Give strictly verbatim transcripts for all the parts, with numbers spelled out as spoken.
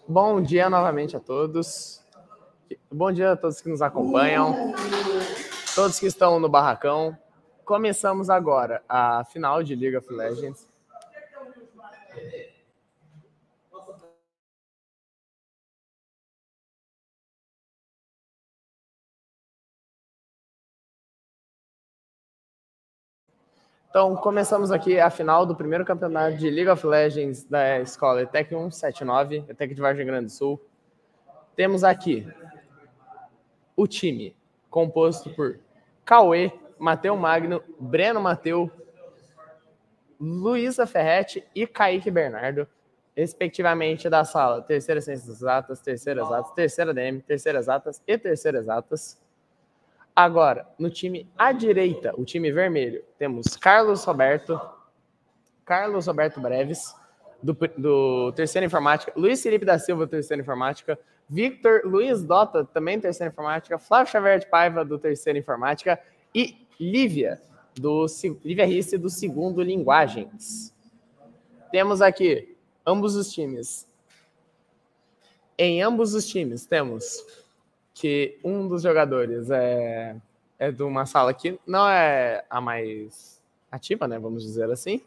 Bom dia novamente a todos. Bom dia a todos que nos acompanham, todos que estão no barracão. Começamos agora a final de League of Legends. Então, começamos aqui a final do primeiro campeonato de League of Legends da escola ETEC cento e setenta e nove, ETEC de Vargem Grande do Sul. Temos aqui o time composto por Cauê, Mateu Magno, Breno Mateu, Luísa Ferretti e Kaique Bernardo, respectivamente da sala Terceira Ciências Exatas, Terceira Exatas, Terceira D M, Terceira Exatas e Terceira Exatas. Agora, no time à direita, o time vermelho, temos Carlos Roberto, Carlos Roberto Breves, do, do Terceira Informática, Luiz Felipe da Silva, do Terceira Informática, Victor Luiz Dota, também Terceira Informática, Flávio Xavier de Paiva, do Terceira Informática, e Lívia, do Lívia Risse, do Segundo Linguagens. Temos aqui ambos os times. Em ambos os times temos que um dos jogadores é, é de uma sala que não é a mais ativa, né? Vamos dizer assim.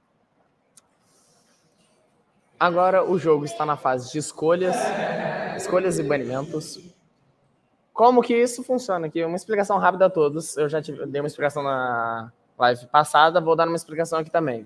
Agora o jogo está na fase de escolhas, escolhas e banimentos. Como que isso funciona aqui? Uma explicação rápida a todos. Eu já tive, dei uma explicação na live passada, vou dar uma explicação aqui também.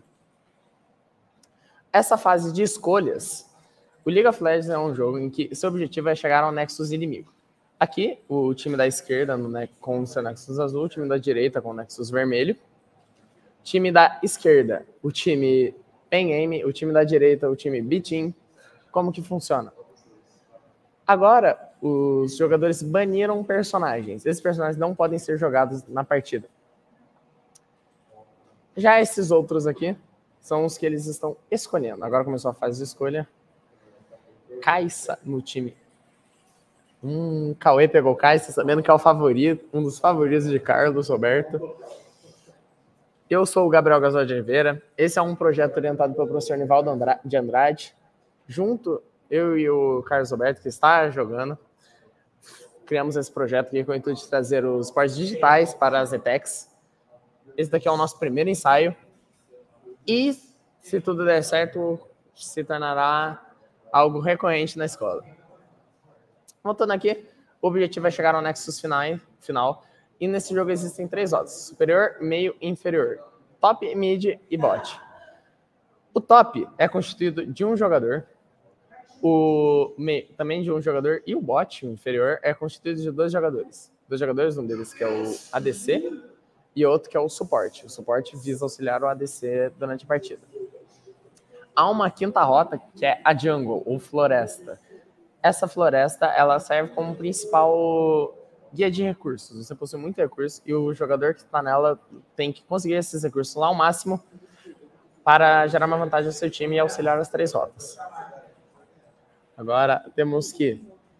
Essa fase de escolhas, o League of Legends é um jogo em que seu objetivo é chegar ao Nexus inimigo. Aqui, o time da esquerda no, com o seu Nexus azul, o time da direita com o Nexus vermelho. Time da esquerda, o time Pen Game, o time da direita, o time B-Team. Como que funciona? Agora, os jogadores baniram personagens. Esses personagens não podem ser jogados na partida. Já esses outros aqui são os que eles estão escolhendo. Agora começou a fase de escolha. Kai'Sa no time. Hum, Cauê pegou Kai'Sa, sabendo que é o favorito, um dos favoritos de Carlos Roberto. Eu sou o Gabriel Gasol de Oliveira. Esse é um projeto orientado pelo professor Nivaldo de Andrade. Junto, eu e o Carlos Roberto, que está jogando, criamos esse projeto aqui com o intuito de trazer os esportes digitais para as ETECs. Esse daqui é o nosso primeiro ensaio. E, se tudo der certo, se tornará algo recorrente na escola. Voltando aqui, o objetivo é chegar ao Nexus final, final e nesse jogo existem três odds: superior, meio e inferior. Top, mid e bot. O top é constituído de um jogador, o meio também de um jogador, e o bot, o inferior, é constituído de dois jogadores. Dois jogadores, um deles que é o A D C e outro que é o suporte. O suporte visa auxiliar o A D C durante a partida. Há uma quinta rota que é a jungle, ou floresta. Essa floresta, ela serve como principal guia de recursos. Você possui muito recurso e o jogador que está nela tem que conseguir esses recursos lá ao máximo para gerar uma vantagem ao seu time e auxiliar as três rotas. Agora, temos que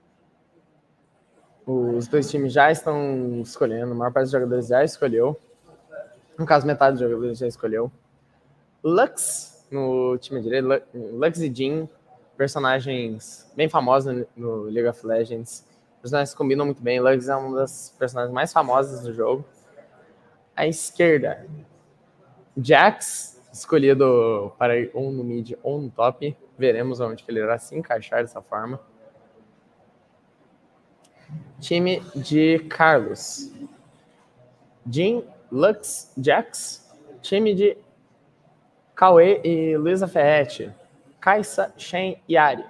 os dois times já estão escolhendo, a maior parte dos jogadores já escolheu. No caso, metade dos jogadores já escolheu. Lux, no time direito, Lux e Jhin, personagens bem famosos no League of Legends. Os personagens combinam muito bem. Lux é uma das personagens mais famosas do jogo. À esquerda, Jax, escolhido para ir ou no mid ou no top. Veremos onde que ele irá se encaixar dessa forma. Time de Carlos. Jhin, Lux, Jax. Time de Cauê e Luísa Ferretti. Kai'Sa, Shen e Ahri.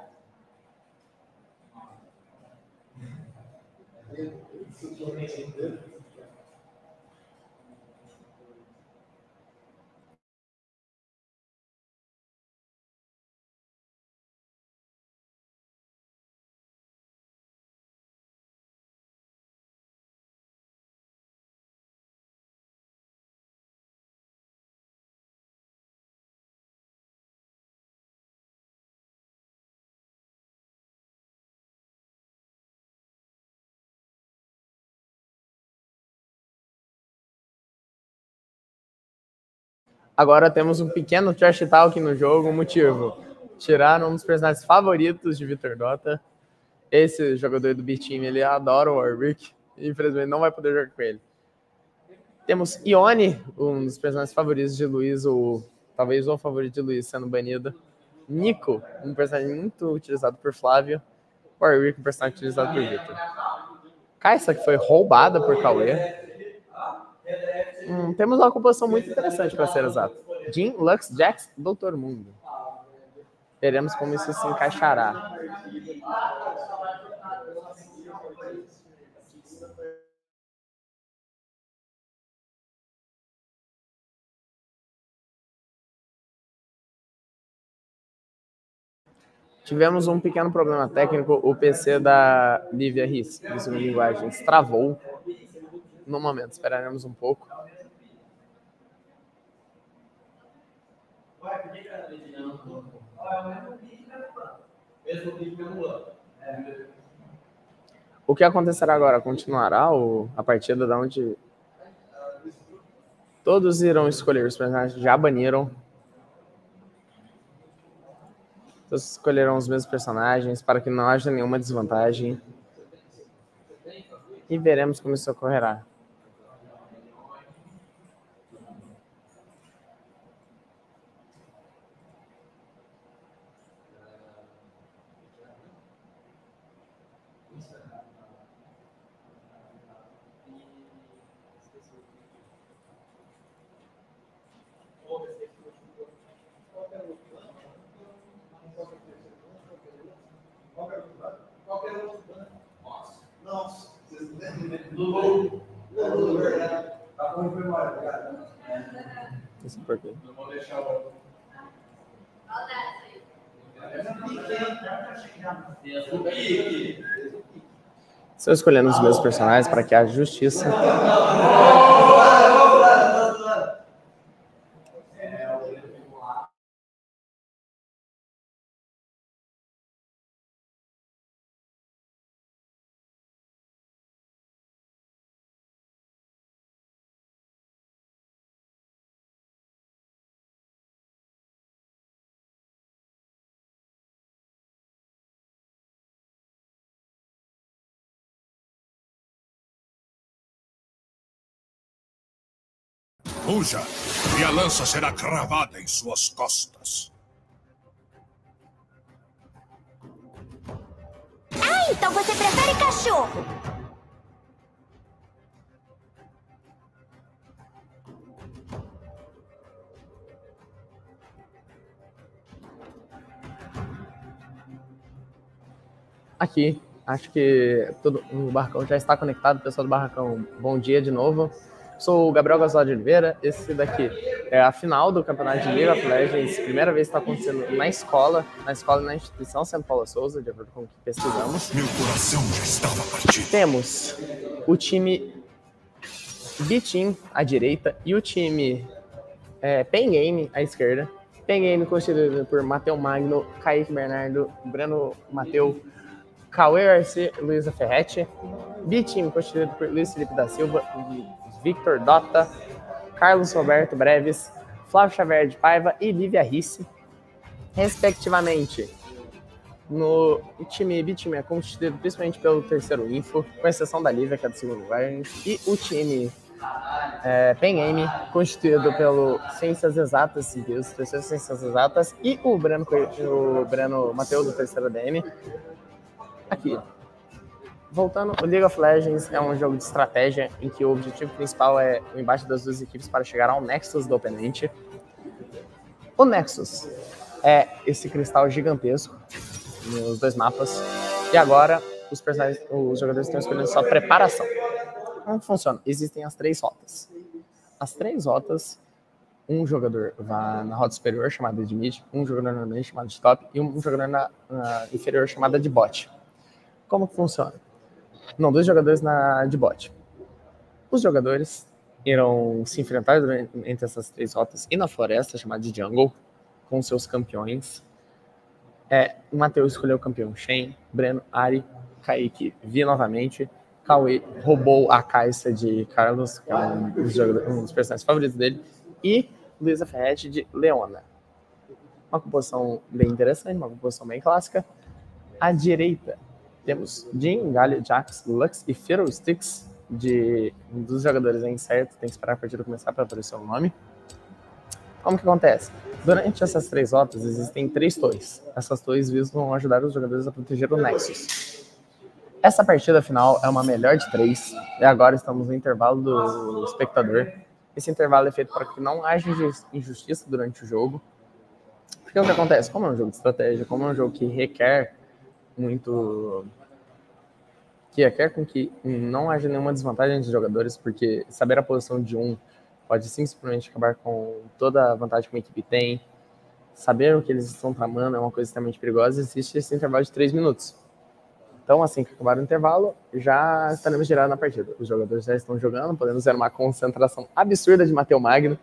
Agora temos um pequeno trash talk no jogo, motivo. Tiraram um dos personagens favoritos de Vitor Dota. Esse jogador do B-Team, ele adora o Warwick. Infelizmente não vai poder jogar com ele. Temos Ione, um dos personagens favoritos de Luiz, ou talvez o favorito de Luiz sendo banido. Nico, um personagem muito utilizado por Flávio. Warwick, um personagem utilizado por Victor. Kai'Sa, que foi roubada por Cauê. Hum, temos uma composição muito interessante, para ser exato. Jhin, Lux, Jax, Doutor Mundo. Veremos como isso se encaixará. Tivemos um pequeno problema técnico. O P C da Lívia Riz, de linguagens, travou. No momento, esperaremos um pouco. O que acontecerá agora? Continuará o, a partida da onde todos irão escolher os personagens que já baniram. Todos escolherão os mesmos personagens para que não haja nenhuma desvantagem. E veremos como isso ocorrerá. Isso por quê? Estou escolhendo os meus personagens para que haja justiça. Fuja, e a lança será cravada em suas costas. Ah, então você prefere cachorro? Aqui, acho que todo, o Barracão já está conectado. Pessoal do Barracão, bom dia de novo. Sou o Gabriel Gasol de Oliveira. Esse daqui é a final do campeonato de League of Legends. Primeira vez que está acontecendo na escola, na escola e na instituição São Paulo Souza, de acordo com o que pesquisamos. Meu coração já estava partido. Temos o time B-Team à direita e o time é, Pen Game à esquerda. Pen Game constituído por Matheus Magno, Kaique Bernardo, Breno Mateu, Cauê Arce, Luísa Ferretti. B-Team constituído por Luiz Felipe da Silva, Victor Dota, Carlos Roberto Breves, Flávio Xavier de Paiva e Lívia Risse, respectivamente. No time B-Team é constituído principalmente pelo terceiro Info, com exceção da Lívia, que é do segundo lugar, e o time é, Pen Game, constituído pelo Ciências Exatas, Deus, terceiro Ciências Exatas, e o Breno, o Breno Mateus, do terceiro D M. Aqui. Voltando, o League of Legends é um jogo de estratégia em que o objetivo principal é o embate das duas equipes para chegar ao Nexus do oponente. O Nexus é esse cristal gigantesco nos dois mapas. E agora os, personagens, os jogadores estão escolhendo sua preparação. Como funciona? Existem as três rotas. As três rotas, um jogador vai na rota superior, chamada de mid, um jogador na meio, chamado de top, e um jogador na, na inferior, chamada de bot. Como que funciona? Não, dois jogadores na de bot. Os jogadores irão se enfrentar entre essas três rotas e na floresta, chamada de jungle, com seus campeões. É, o Matheus escolheu o campeão Shen, Breno, Ari, Kaique, Vi novamente, Cauê roubou a Kai'Sa de Carlos, que é um dos, um dos personagens favoritos dele, e Luísa Ferretti de Leona. Uma composição bem interessante, uma composição bem clássica. À direita, temos Jhin, Galio, Jax, Lux e Fiddlesticks, de um dos jogadores é incerto, tem que esperar a partida começar para aparecer o nome. Como que acontece? Durante essas três rotas, existem três torres. Essas torres visam ajudar os jogadores a proteger o Nexus. Essa partida final é uma melhor de três, e agora estamos no intervalo do espectador. Esse intervalo é feito para que não haja injustiça durante o jogo. Porque o que acontece? Como é um jogo de estratégia, como é um jogo que requer muito... que requer com que não haja nenhuma desvantagem entre os jogadores, porque saber a posição de um pode simplesmente acabar com toda a vantagem que uma equipe tem. Saber o que eles estão tramando é uma coisa extremamente perigosa. Existe esse intervalo de três minutos. Então, assim que acabar o intervalo, já estaremos girados na partida. Os jogadores já estão jogando, podemos ver uma concentração absurda de Matheus Magno.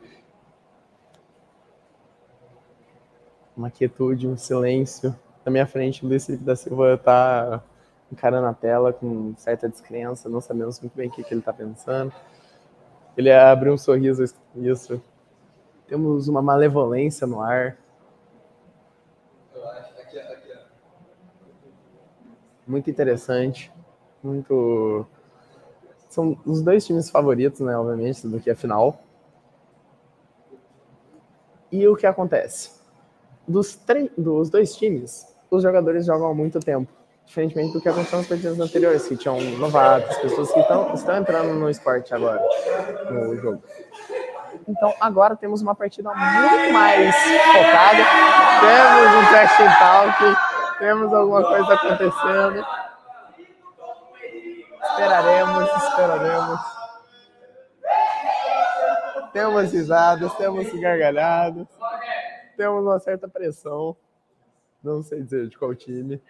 Uma quietude, um silêncio. Na minha frente, o Luiz Felipe da Silva está encarando a tela com certa descrença, não sabemos muito bem o que, que ele está pensando. Ele abriu um sorriso, isso. Temos uma malevolência no ar. Muito interessante. Muito... São os dois times favoritos, né, obviamente, do que a final. E o que acontece? Dos, dos dois times, os jogadores jogam há muito tempo. Diferentemente do que aconteceu nas partidas anteriores, que tinham novatos, pessoas que estão, estão entrando no esporte agora, no jogo. Então, agora temos uma partida muito mais focada. Temos um trash talk, temos alguma coisa acontecendo. Esperaremos, esperaremos. Temos risadas, temos gargalhadas, temos uma certa pressão. Não sei dizer de qual time.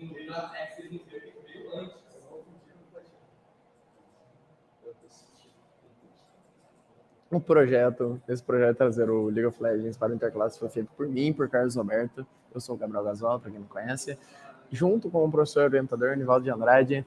O projeto, esse projeto trazer o League of Legends para o Interclasse foi feito por mim, por Carlos Roberto. Eu sou o Gabriel Gasol, para quem não conhece, junto com o professor orientador Nivaldo de Andrade.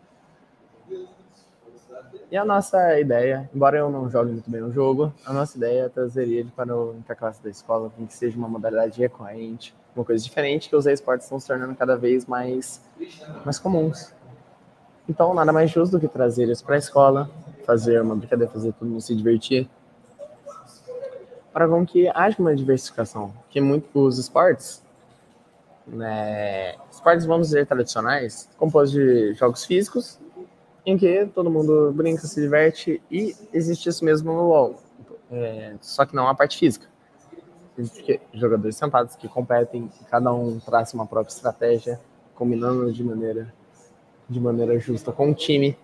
E a nossa ideia, embora eu não jogue muito bem o jogo, a nossa ideia é trazer ele para o Interclasse da escola, para que seja uma modalidade recorrente, uma coisa diferente, que os esportes estão se tornando cada vez mais, mais comuns. Então, nada mais justo do que trazer isso para a escola, fazer uma brincadeira, fazer todo mundo se divertir, para com que haja uma diversificação. Porque muito, os esportes, né, esportes, vamos dizer, tradicionais, compostos de jogos físicos, em que todo mundo brinca, se diverte, e existe isso mesmo no LoL. É, só que não a parte física. Existem jogadores sentados que competem, cada um traça uma própria estratégia, combinando de maneira, de maneira justa com o time.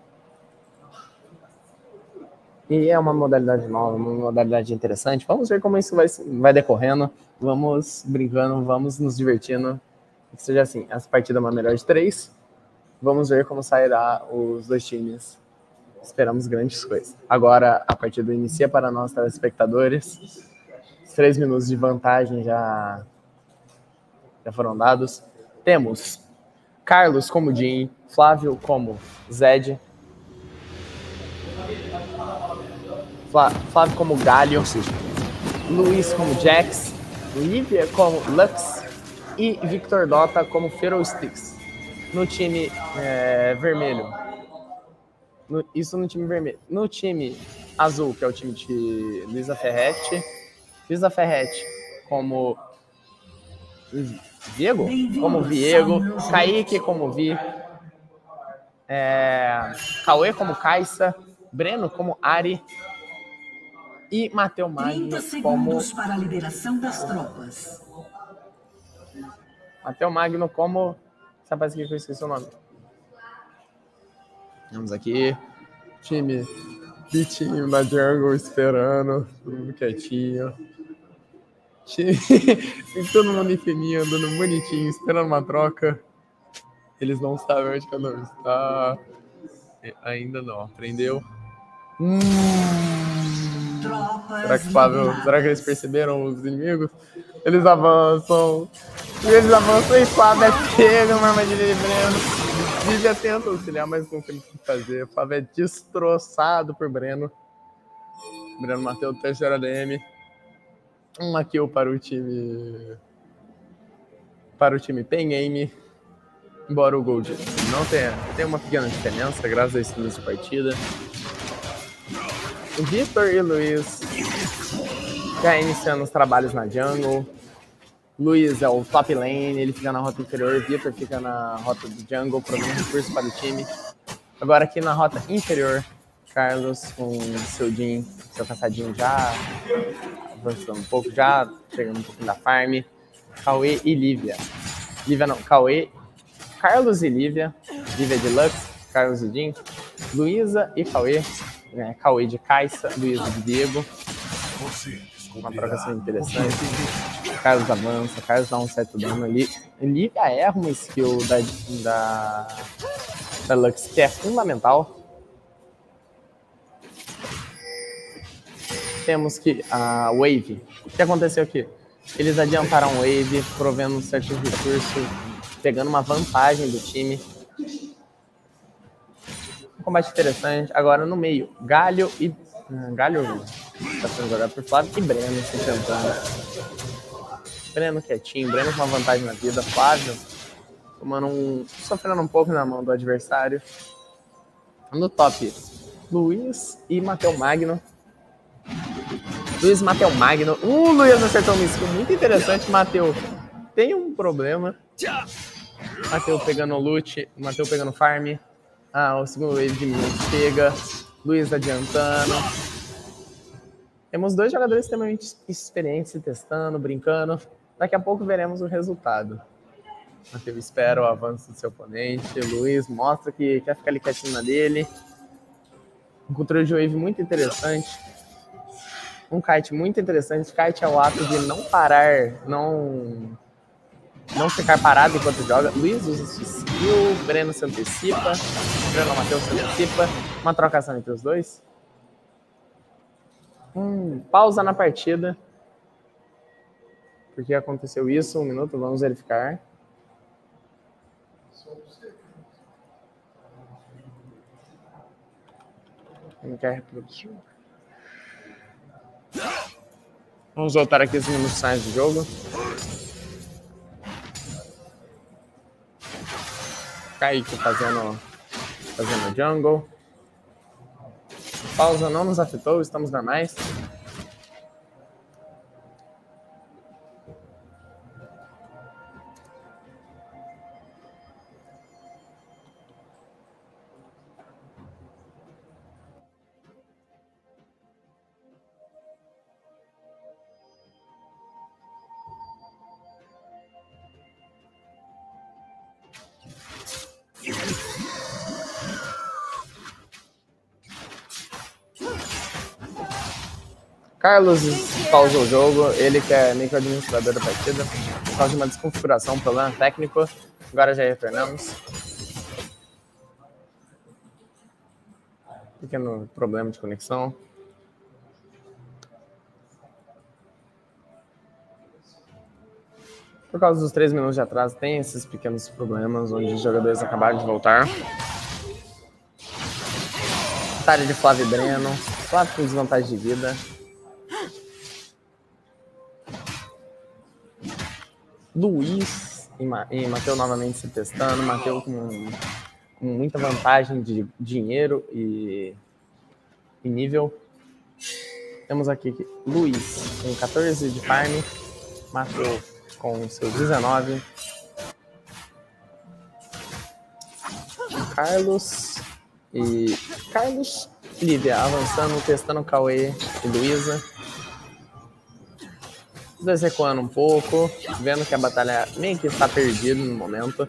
E é uma modalidade nova, uma modalidade interessante. Vamos ver como isso vai, vai decorrendo. Vamos brincando, vamos nos divertindo. Que seja assim, essa partida é uma melhor de três. Vamos ver como sairá os dois times. Esperamos grandes coisas. Agora a partida inicia para nós, telespectadores. Os três minutos de vantagem já, já foram dados. Temos Carlos como Jhin, Flávio como Zed, Flávio como Galio, Luiz como Jax, Lívia como Lux e Victor Dota como Fiddlesticks. No time é, vermelho. No, isso no time vermelho. No time azul, que é o time de Luísa Ferretti. Luísa Ferretti como Viego? Como Viego. Kaique como Vi. É, Cauê como Caixa. Breno como Ari. E Matheus Magno como... para a liberação das tropas. Matheus Magno como... Rapaz, que eu esqueci o nome. Vamos aqui. Time de time da jungle esperando. Todo mundo quietinho. Time... todo mundo infininho, andando bonitinho, esperando uma troca. Eles não sabem onde cada um está. Ainda não. Aprendeu. Hum... Será que, Flávio, será que eles perceberam os inimigos? Eles avançam. Eles avançam e Flávio é pego, uma armadilha de Breno. Lívia tenta auxiliar, mas não tem o que fazer. Flávio é destroçado por Breno. Breno mateu o terceiro A D M. Uma kill para o time para o time Pen Game. Embora o Gold não tenha, tenha uma pequena diferença, graças a estilos de partida. O Victor e o Luiz já iniciando os trabalhos na jungle. Luiz é o top lane, ele fica na rota inferior, Victor fica na rota do jungle, provendo recursos para o time. Agora aqui na rota inferior, Carlos com seu Jhin, seu caçadinho já avançando um pouco, já pegando um pouquinho da farm. Cauê e Lívia. Lívia não, Cauê, Carlos e Lívia. Lívia de Lux, Carlos e Jhin. Luísa e Cauê. Né? Cauê de Kai'Sa, Luísa de Diego. Uma trocação interessante. Carlos avança, Carlos dá um certo dano ali. Lívia erra uma skill da, da, da Lux que é fundamental. Temos que a Wave. O que aconteceu aqui? Eles adiantaram a Wave, provendo um certo recurso, pegando uma vantagem do time. Um combate interessante. Agora no meio, Galho e... Galho está sendo jogado por Flávio e Breno se enfrentando. Breno quietinho, Breno com uma vantagem na vida. Flávio tomando um... sofrendo um pouco na mão do adversário. No top, Luiz e Mateu Magno. Luiz Mateu Magno. Uh, Luiz acertou uma skill muito interessante. Mateu tem um problema. Mateu pegando loot. Mateu pegando farm. Ah, o segundo wave de mim chega. Luiz adiantando. Temos dois jogadores extremamente experientes testando, brincando. Daqui a pouco veremos o resultado. Mateu espera o avanço do seu oponente. Luiz mostra que quer ficar ali quietinho na dele. Um controle de wave muito interessante. Um kite muito interessante. Kite é o ato de não parar, não, não ficar parado enquanto joga. Luiz usa esse skill, Breno se antecipa, Breno Mateu se antecipa. Uma trocação entre os dois. Hum, pausa na partida. Por que aconteceu isso? Um minuto, vamos verificar. Não quer reproduzir. Vamos voltar aqui os minutos finais do jogo. Kaique fazendo, fazendo jungle. Pausa não nos afetou, estamos normais. Carlos pausou o jogo, ele que é meio que o administrador da partida, por causa de uma desconfiguração, um problema técnico. Agora já retornamos. Pequeno problema de conexão. Por causa dos três minutos de atraso, tem esses pequenos problemas, onde os jogadores acabaram de voltar. Batalha de Flávio e Breno. Flávio com desvantagem de vida. Luiz e, Ma e Mateu novamente se testando. Mateu com, com muita vantagem de dinheiro e, e nível. Temos aqui Luiz com quatorze de farm. Mateu com seus dezenove. Carlos e Carlos, Lívia avançando, testando Cauê e Luísa. Os dois recuando um pouco, vendo que a batalha meio que está perdida no momento.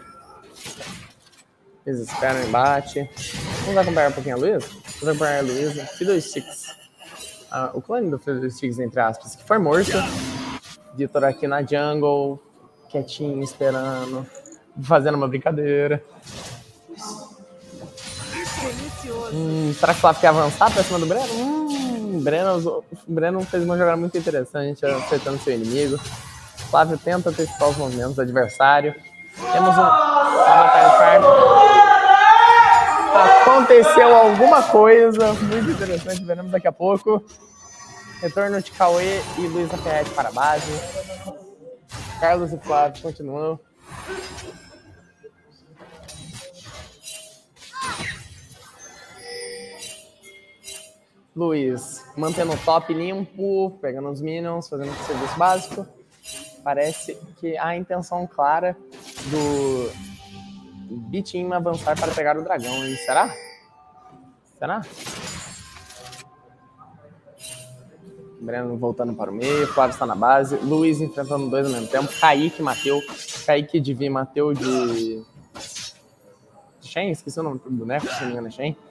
Eles esperam o embate. Vamos acompanhar um pouquinho a Luísa? Vamos acompanhar a Luísa. Fiddlesticks. Ah, o clone do Fiddlesticks, entre aspas, que foi morto. Vitor aqui na jungle, quietinho, esperando, fazendo uma brincadeira. Hum, será que o Flávio quer avançar pra cima do Breno? Hum, Breno, Breno fez uma jogada muito interessante, acertando seu inimigo. Flávio tenta antecipar os movimentos do adversário. Temos um... Aconteceu alguma coisa muito interessante, veremos daqui a pouco. Retorno de Cauê e Luísa Ferretti para a base. Carlos e Flávio continuam. Luiz mantendo o top limpo, pegando os minions, fazendo o serviço básico. Parece que há a intenção clara do B-Team avançar para pegar o dragão. E será? Será? Breno voltando para o meio, Flávio está na base, Luiz enfrentando dois ao mesmo tempo, Kaique mateu, Kaique de Vi mateu de... Shen? Esqueci o nome do boneco, se não me engano é Shen.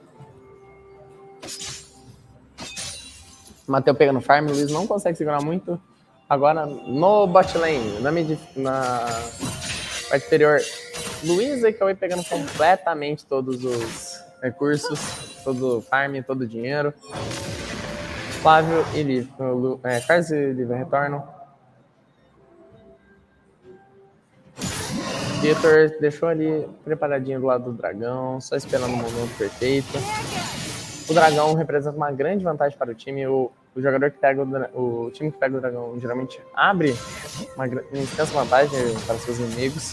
Mateu pegando farm, Luiz não consegue segurar muito. Agora no bot lane, na, mid, na parte inferior, Luiz e Cauê pegando completamente todos os recursos, todo o farm, todo o dinheiro. Flávio e Liv, é, Carlos e Liv retornam. Vitor deixou ali preparadinho do lado do dragão, só esperando o momento perfeito. O dragão representa uma grande vantagem para o time. O, o jogador que pega o, o time que pega o dragão geralmente abre uma, uma extensa vantagem para seus inimigos.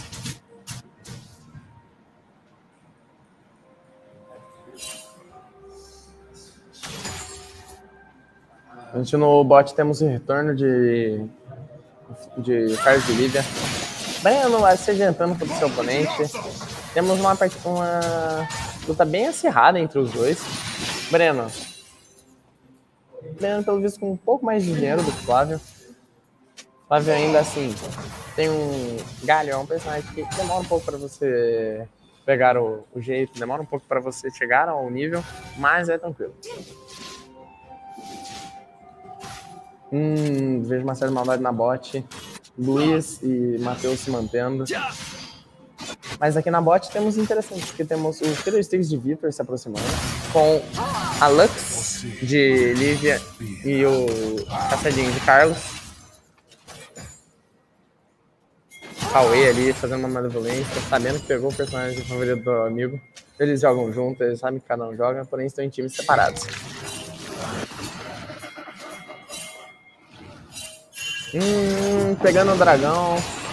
A gente no bot temos o retorno de, de Carlos e Lívia. Breno se adiantando para o seu oponente. Temos uma, uma luta bem acirrada entre os dois. Breno. Breno, pelo visto, com um pouco mais de dinheiro do que Flávio. Flávio ainda assim tem um galho, é um personagem que demora um pouco para você pegar o, o jeito, demora um pouco para você chegar ao nível, mas é tranquilo. Hum, vejo uma certa maldade na bot. Luiz e Matheus se mantendo. Mas aqui na bot temos interessante, porque temos o Fiddlesticks de Vitor se aproximando, com a Lux de Lívia e o Caçadinho de Carlos. Cauê ali fazendo uma malevolência, sabendo que pegou o personagem favorito do amigo. Eles jogam juntos, eles sabem que cada um joga, porém estão em times separados. Hum, pegando o dragão.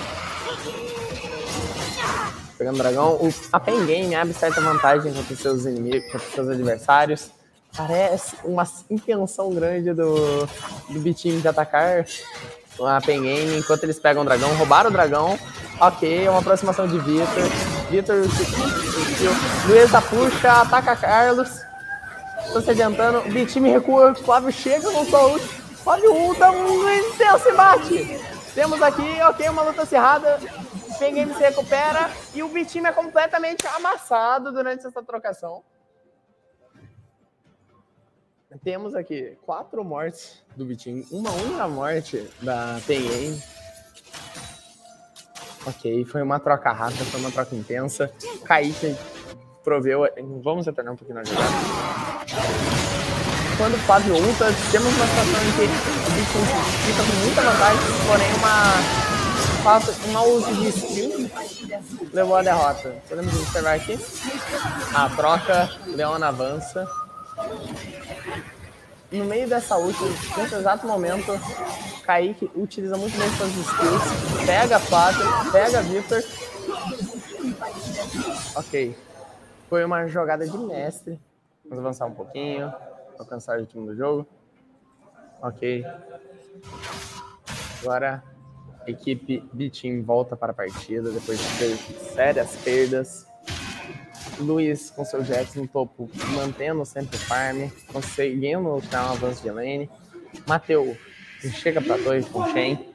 Pegando o dragão. O, a Pen Game abre certa vantagem contra os seus inimigos, contra os seus adversários. Parece uma intenção grande do, do B-Team de atacar a Pen Game enquanto eles pegam o dragão. Roubaram o dragão. Ok, uma aproximação de Vitor. Vitor, Luísa puxa, ataca Carlos. Estou se adiantando. O B-Team recua. O Flávio chega com sua ult. Flávio ulta, um intenso embate. Temos aqui, ok, uma luta acirrada. Pen Game se recupera e o B-Team é completamente amassado durante essa trocação. Temos aqui quatro mortes do B-Team, uma única morte da Pen Game. Ok, foi uma troca rápida, foi uma troca intensa. Kaique proveu. Vamos retornar um pouquinho na jogada. Quando o Flávio ulta, temos uma situação em que o B-Team fica com muita vantagem, porém uma, uma uso de skill levou a derrota. Podemos observar aqui a troca, Leona avança. No meio dessa ult, nesse exato momento, Kaique utiliza muito bem suas skills, pega Flávio, pega Vitor. Ok, foi uma jogada de mestre. Vamos avançar um pouquinho. Alcançar o ritmo do jogo. Ok. Agora a equipe B-Team volta para a partida depois de ter sérias perdas. Luiz com seu Jets no topo, mantendo sempre o farm, conseguindo dar um avanço de lane. Mateu chega para a torre com o Shen.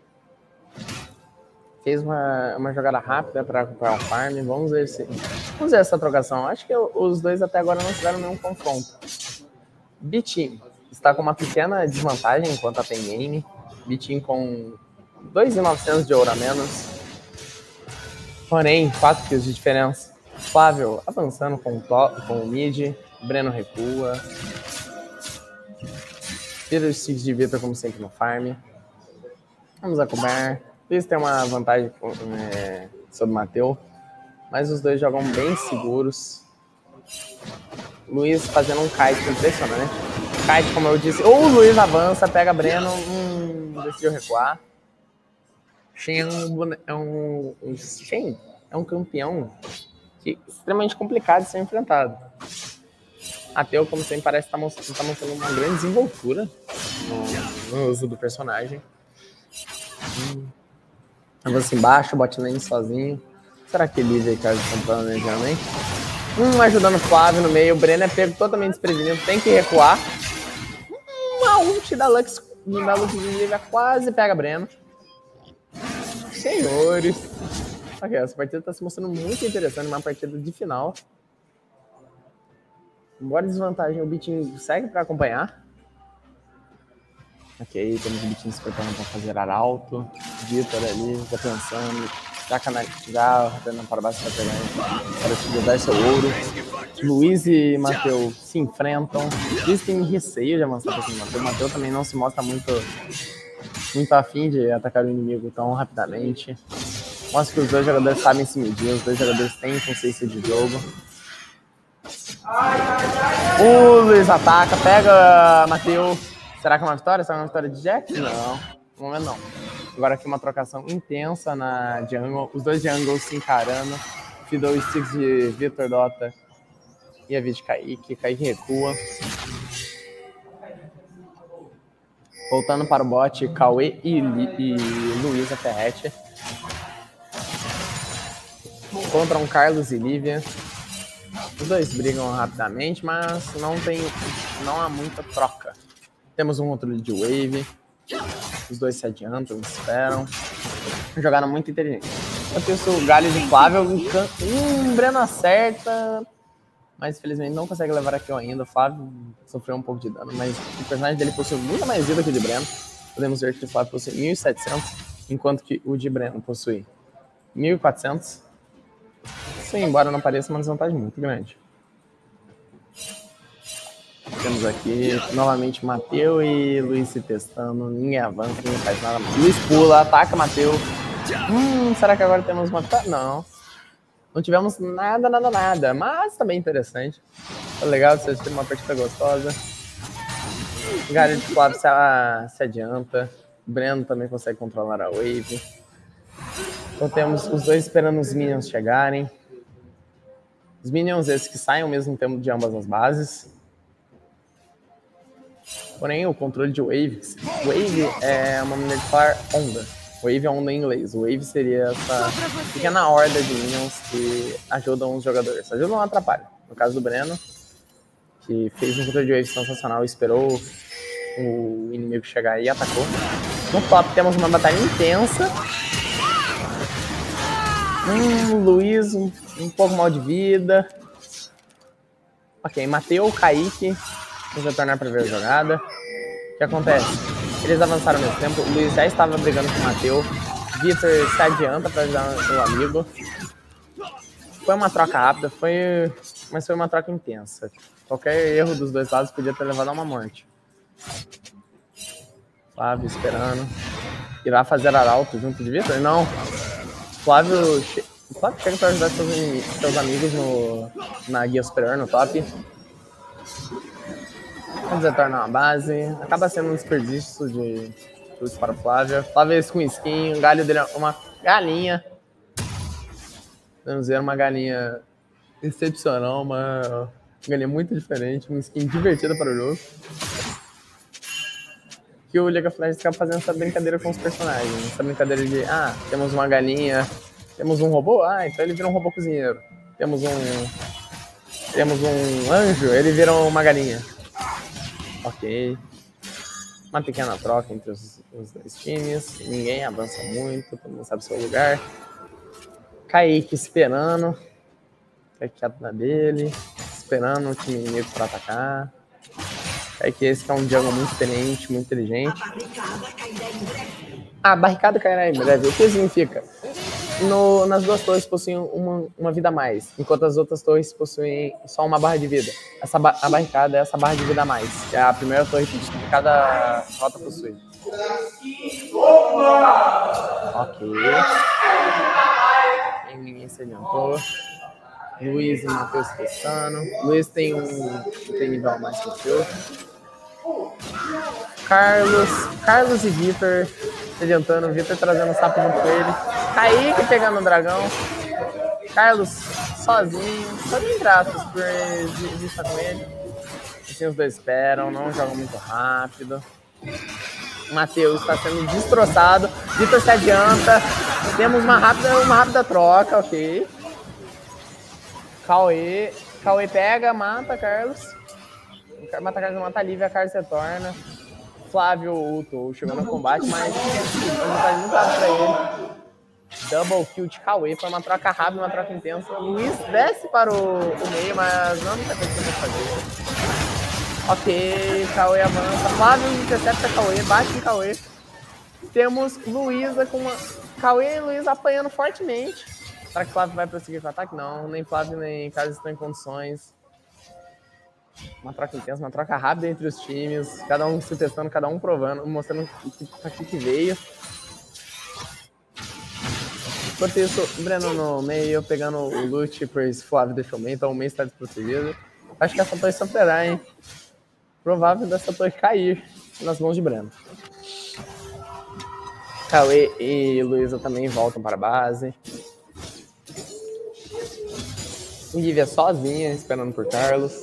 Fez uma, uma jogada rápida para recuperar o farm. Vamos ver se. Vamos ver essa trocação. Acho que os dois até agora não tiveram nenhum confronto. B-Team está com uma pequena desvantagem enquanto a Pen Game. B-Team com dois mil e novecentos de ouro a menos. Porém, quatro kills de diferença. Flávio avançando com o, top, com o mid. Breno recua. Fiddlesticks de Vitor, como sempre, no farm. Vamos acompanhar. Eles têm uma vantagem é, sobre o Mateu. Mas os dois jogam bem seguros. Luiz fazendo um kite impressionante. Kite, como eu disse. Ou o Luiz avança, pega Breno. Hum, decidiu recuar. Shen é um, é um, um, Shen é um campeão que é extremamente complicado de ser enfrentado. Mateu, como sempre, parece estar tá mostrando, tá mostrando uma grande desenvoltura no, no uso do personagem. Hum. Avança embaixo, bot lane sozinho. Será que ele veio caso estão planejando? Um ajudando o Flávio no meio. O Breno é pego totalmente desprevenido. Tem que recuar. Uma ult da Lux, da Lux de Lívia quase pega Breno. Senhores. Ok, essa partida está se mostrando muito interessante. Uma partida de final. Embora desvantagem, o Bitinho segue para acompanhar. Ok, temos o Bitinho se preparando para fazer arauto. Vitor ali, já pensando. Já canalizar, tentando para baixo para pegar. Para se dar seu ouro. Luiz e Mateu se enfrentam. Luiz tem receio de avançar para cima do Mateu. O Mateu também não se mostra muito, muito afim de atacar o inimigo tão rapidamente. Mostra que os dois jogadores sabem se medir. Os dois jogadores têm consciência de jogo. O Luiz ataca, pega Mateu. Será que é uma vitória? Será que é uma vitória de Jax? Não, no momento não. Agora aqui uma trocação intensa na jungle. Os dois jungles se encarando. Fiddle Sticks de Vitor Dota e a vida de Kaique. Kaique recua. Voltando para o bot, Cauê e, e Luísa Ferretti. Contra um Carlos e Lívia. Os dois brigam rapidamente, mas não tem, não há muita troca. Temos um controle de wave. Os dois se adiantam, esperam. Jogaram muito inteligente. Eu penso o galho de Flávio. Um, can... um Breno acerta. Mas infelizmente não consegue levar a kill ainda. O Flávio sofreu um pouco de dano. Mas o personagem dele possui muita mais vida que o de Breno. Podemos ver que o Flávio possui mil e setecentos. Enquanto que o de Breno possui mil e quatrocentos. Isso, embora não pareça, uma desvantagem muito grande. Temos aqui novamente Mateu e Luiz se testando. Ninguém avança, ninguém faz nada. Luiz pula, ataca Mateu. Hum, será que agora temos uma... Não. Não tivemos nada, nada, nada. Mas também interessante. Foi legal de assistir uma partida gostosa. O Galho de Flávio se, se adianta. O Breno também consegue controlar a wave. Então temos os dois esperando os minions chegarem. Os minions esses que saem ao mesmo tempo de ambas as bases. Porém, o controle de waves. Wave é uma maneira de falar onda. Wave é onda em inglês. Wave seria essa pequena horda de minions que ajudam os jogadores. Ajudam ou atrapalham. No caso do Breno, que fez um controle de wave sensacional, esperou o inimigo chegar e atacou. No top temos uma batalha intensa. Hum, Luiz, um, um pouco mal de vida. Ok, Mateu, Kaique. Vamos retornar para ver a jogada. O que acontece? Eles avançaram ao mesmo tempo. O Luiz já estava brigando com o Mateu. Vitor se adianta para ajudar o seu amigo. Foi uma troca rápida, foi... mas foi uma troca intensa. Qualquer erro dos dois lados podia ter levado a uma morte. Flávio esperando. Irá fazer arauto junto de Vitor? Não. Flávio, che... Flávio chega para ajudar seus, seus amigos no... na guia superior, no top. Vamos retornar uma base. Acaba sendo um desperdício de chutes para o Flávio. Flávio esse com skin. O galho dele é uma galinha. Vamos ver uma galinha excepcional. Uma galinha muito diferente. Uma skin divertida para o jogo. Que o League of Legends acaba fazendo essa brincadeira com os personagens. Essa brincadeira de, ah, temos uma galinha. Temos um robô. Ah, então ele vira um robô cozinheiro. Temos um... Temos um anjo. Ele vira uma galinha. Ok. Uma pequena troca entre os, os dois times. Ninguém avança muito, todo mundo sabe o seu lugar. Kaique esperando. Kaique quieto na dele. Esperando o time inimigo para atacar. Kaique esse que é um jungle muito experiente, muito inteligente. A barricada cairá em breve. O que significa? No, nas duas torres possuem uma, uma vida a mais, enquanto as outras torres possuem só uma barra de vida. Essa ba a barricada é essa barra de vida a mais, que é a primeira torre que cada rota possui. Ok. Ninguém se adiantou. Luiz e Matheus testando. Luiz tem um tem nível a mais que o seu. Carlos, Carlos e Vitor se adiantando, Vitor trazendo o sapo junto com ele. Kaique pegando o dragão. Carlos sozinho, sozinho em traços por estar com ele. Assim os dois esperam, não jogam muito rápido. Matheus está sendo destroçado. Vitor se adianta. Temos uma rápida, uma rápida troca, ok. Cauê. Cauê pega, mata Carlos. Mata Carlos, mata a Lívia, Carlos retorna. Flávio ultou, chegou no combate, mas não faz muito nada pra ele. Double kill de Cauê, foi uma troca rápida, uma troca intensa. Luiz desce para o, o meio, mas não muita coisa que eu vou fazer. Ok, Cauê avança. Flávio intercepta Cauê, bate em Cauê. Temos Luísa com uma... Cauê e Luísa apanhando fortemente. Será que Flávio vai prosseguir com o ataque? Não, nem Flávio nem Carlos estão em condições. Uma troca intensa, uma troca rápida entre os times. Cada um se testando, cada um provando, mostrando o que, que veio. Enquanto isso, o Breno no meio, pegando o loot, pois Flávio deixou o meio, então o meio está desprotegido. Acho que essa torre sofrerá, hein? Provável dessa torre cair nas mãos de Breno. Cauê e Luísa também voltam para a base. Lívia sozinha, esperando por Carlos.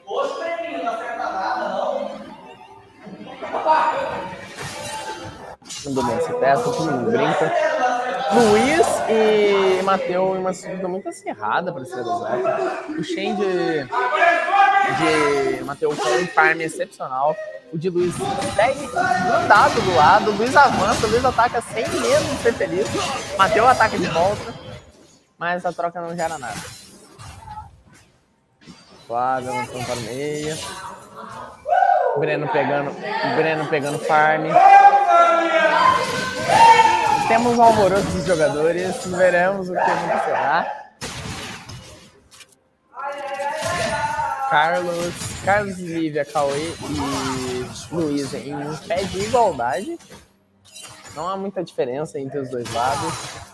O Domingo se testa, todo mundo brinca. Luiz e Matheus em uma disputa muito acirrada para ser exato. O Shen de, de Matheus foi um farm excepcional. O de Luiz segue grudado do lado. O Luiz avança, o Luiz ataca sem medo de ser feliz. Matheus ataca de volta, mas a troca não gera nada. Flávio avançando para o meio. Breno pegando, Breno pegando farm. Temos um alvoroço dos jogadores, veremos o que acontecerá. Carlos, Carlos, Lívia, Cauê e Luísa em um pé de igualdade. Não há muita diferença entre os dois lados.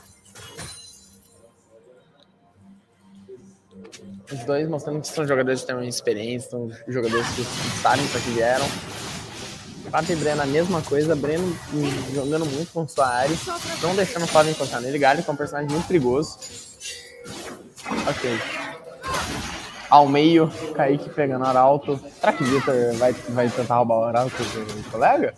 Os dois mostrando que são jogadores que têm uma experiência, são jogadores que sabem para que vieram. Flávio e Breno a mesma coisa, Breno jogando muito com sua área, não deixando o Flávio encostar nele. Galho, que é um personagem muito perigoso. Ok. Ao meio, Kaique pegando Arauto. Será que Vitor vai, vai tentar roubar o Arauto do colega?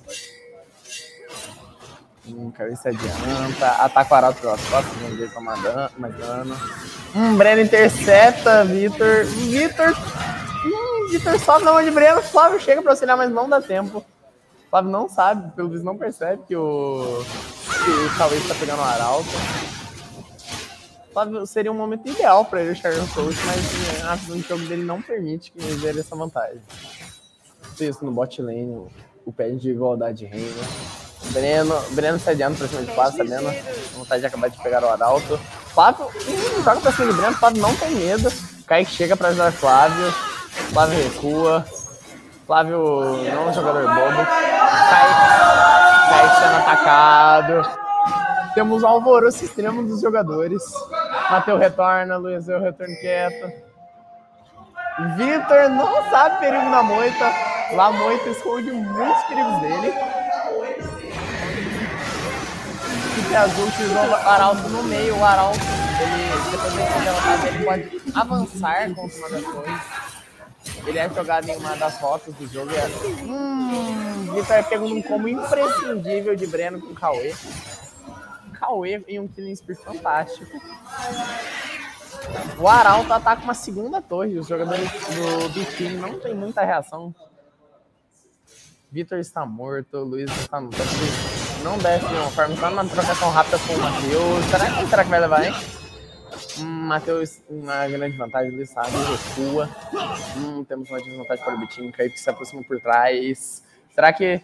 Hum, Kaique se adianta, ataca o Arauto pelas costas, vamos ver tomar dano, mais dano. Hum, Breno intercepta, Vitor. Vitor. Hum, Vitor sobe na mão de Breno, Flávio chega pra auxiliar, mas não dá tempo. Flávio não sabe, pelo visto não percebe que o, que o Cauê está pegando o Arauto. Flávio seria um momento ideal para ele achar o coach, mas a visão de jogo dele não permite que ele dê essa vantagem. Isso no bot lane, o, o pé de igualdade reina. Breno, Breno se adianta pra cima de Flávio, sabendo a vontade de acabar de pegar o Arauto. Flávio hum, joga pra cima de Breno, Flávio não tem medo. Kaique chega pra ajudar Flávio, Flávio recua. Flávio não é um jogador bobo. Kaique, Kaique sendo atacado. Temos um alvoroço extremo dos jogadores. Matheus retorna, Luiz eu retorno quieto. Vitor não sabe perigo na moita. Lá a moita esconde muitos perigos dele. O azul utilizou o Arauto no meio. O Arauto, ele, depois de derrotar, ele pode avançar contra uma das torres. Ele é jogado em uma das rotas do jogo. E é... Hum, Vitor é pego num combo imprescindível de Breno com Cauê. Cauê em um killing spree fantástico. O Arauto ataca uma segunda torre. Os jogadores do B-Team não tem muita reação. Vitor está morto. Luiz está no topo. Não desce de uma forma. Está numa trocação rápida com o Matheus. Será que, será que vai levar, hein? Hum, Matheus, uma grande vantagem. Luiz sabe, recua. Hum, temos uma desvantagem para o B-Team. Kaique se aproxima por trás. Será que...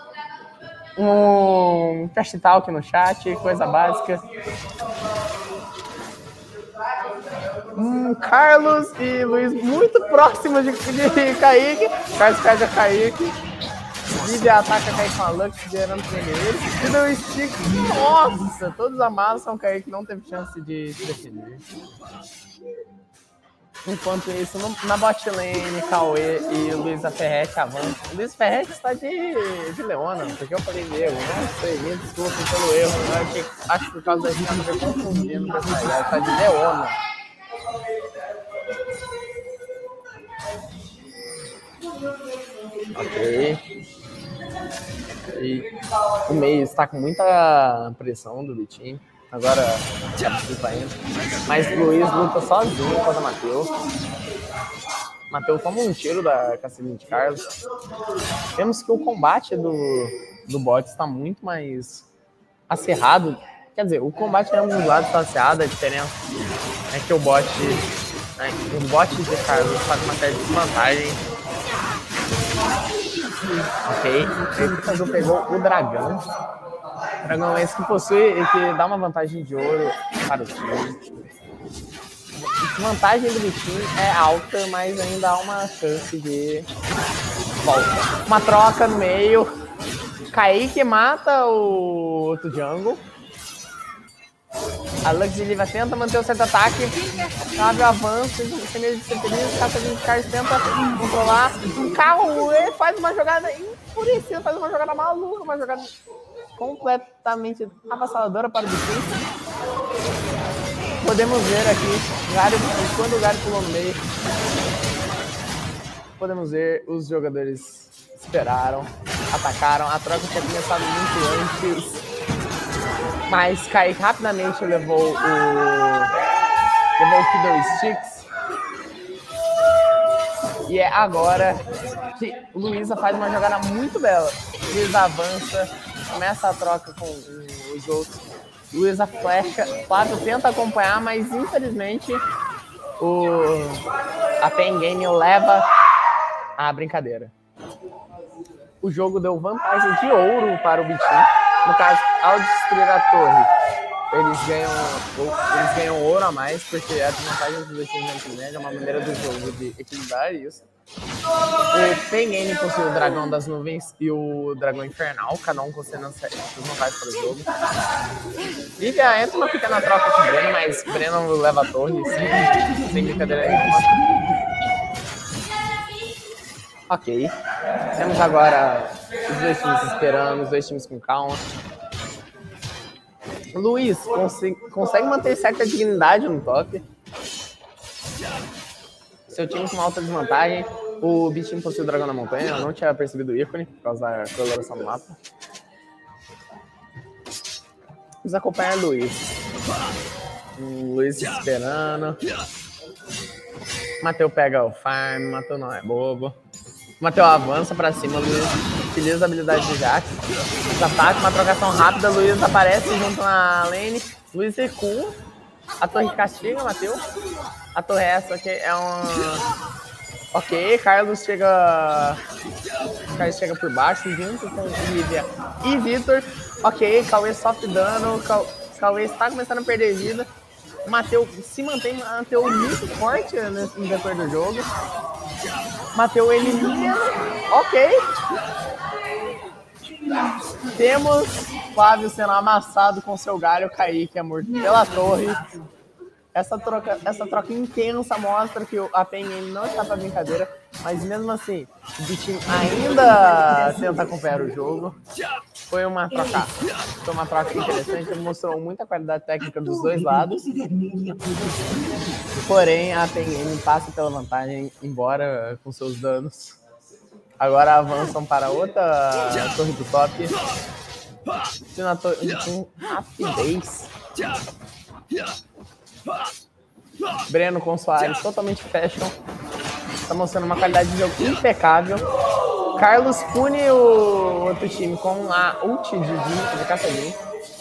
Um trash talk no chat, coisa básica. Hum, Carlos e Luiz muito próximos de, de Kaique. Carlos perde a Kaique. Lívia ataca Kaique com a Lux, gerando primeiro. E deu stick. Nossa, todos amassam. Kaique não teve chance de se defender. Enquanto isso, no, na bot lane, Cauê e Luísa Ferretti avançam. Luísa Ferretti está de, de Leona, porque eu falei erro. Não sei, me desculpa pelo erro. Eu achei, acho que por causa da gente me confundindo com essa ideia. Está de Leona. Ok. E o meio está com muita pressão do Vitinho. Agora tá indo. Mas o Luiz luta sozinho contra o Matheus. Matheus toma um tiro da Cassilinha de Carlos. Vemos que o combate do, do bot está muito mais acirrado. Quer dizer, o combate de ambos os lados está acirrado. A diferença é que o bot, né, o bot de Carlos está com uma certa desvantagem. Ok, o Pikachu pegou o dragão. O dragão é esse que possui e que dá uma vantagem de ouro para o time. A vantagem do bichinho é alta, mas ainda há uma chance de volta. Uma troca no meio. Kaique mata o outro jungle. A Lux de Liva tenta manter o certo ataque. Abre o avanço. Sem medo de ser feliz. Caça de Carlos tenta controlar. O carro ele faz uma jogada enfurecida. Faz uma jogada maluca. Uma jogada completamente avassaladora para o bichinho. Podemos ver aqui, Gary, quando o Gary pulou no meio, podemos ver os jogadores esperaram, atacaram, a troca tinha começado muito antes, mas Kaique rapidamente levou o levou o Fiddlesticks, e é agora que Luísa faz uma jogada muito bela, Luísa avança, começa a troca com os outros. Luísa flecha, Flávio tenta acompanhar, mas infelizmente o... a Pen Game leva a brincadeira. O jogo deu vantagem de ouro para o Vitinho. No caso, ao destruir a torre, eles ganham, eles ganham ouro a mais, porque a desvantagem dos dois times é uma maneira do jogo de equilibrar isso. O Pen Game possui o dragão das nuvens e o dragão infernal, cada um considerando as vantagens para o jogo. Lívia entra uma pequena troca com o Breno, mas o Breno leva a torre, sem, sem brincadeira nenhuma. Ok. Temos agora os dois times esperando, os dois times com calma. Luiz consegue, consegue manter certa dignidade no top. Seu time com uma alta desvantagem. O bichinho possui o dragão na montanha. Eu não tinha percebido o ícone por causa da coloração do mapa. Vamos acompanhar o Luiz. O Luiz esperando. Mateu pega o farm. Mateu não é bobo. Mateu avança pra cima. Luiz utiliza a habilidade de Jax. Ataque, uma trocação rápida. Luiz aparece junto na lane. Luiz recua. A torre castiga, Mateu. A torre essa aqui é uma... Ok, Carlos chega... Carlos chega por baixo, junto com Lívia e Vitor. Ok, Cauê sofre dano. Cauê está começando a perder vida. Mateu se mantém, Mateu muito forte no decorrer do jogo. Mateu elimina. Ok. Temos Flávio sendo amassado com seu galho. Kaique é morto pela torre. Essa troca, essa troca intensa mostra que a Pen Game não está para brincadeira, mas mesmo assim, o Vitinho ainda tenta acompanhar o jogo. Foi uma troca, foi uma troca interessante, mostrou muita qualidade técnica dos dois lados. Porém, a Pen Game passa pela vantagem, embora com seus danos. Agora avançam para outra torre do top. Com rapidez. Breno com Soares totalmente fashion. Está mostrando uma qualidade de jogo impecável. Carlos pune o outro time com a ult de, de, de Caçadinho.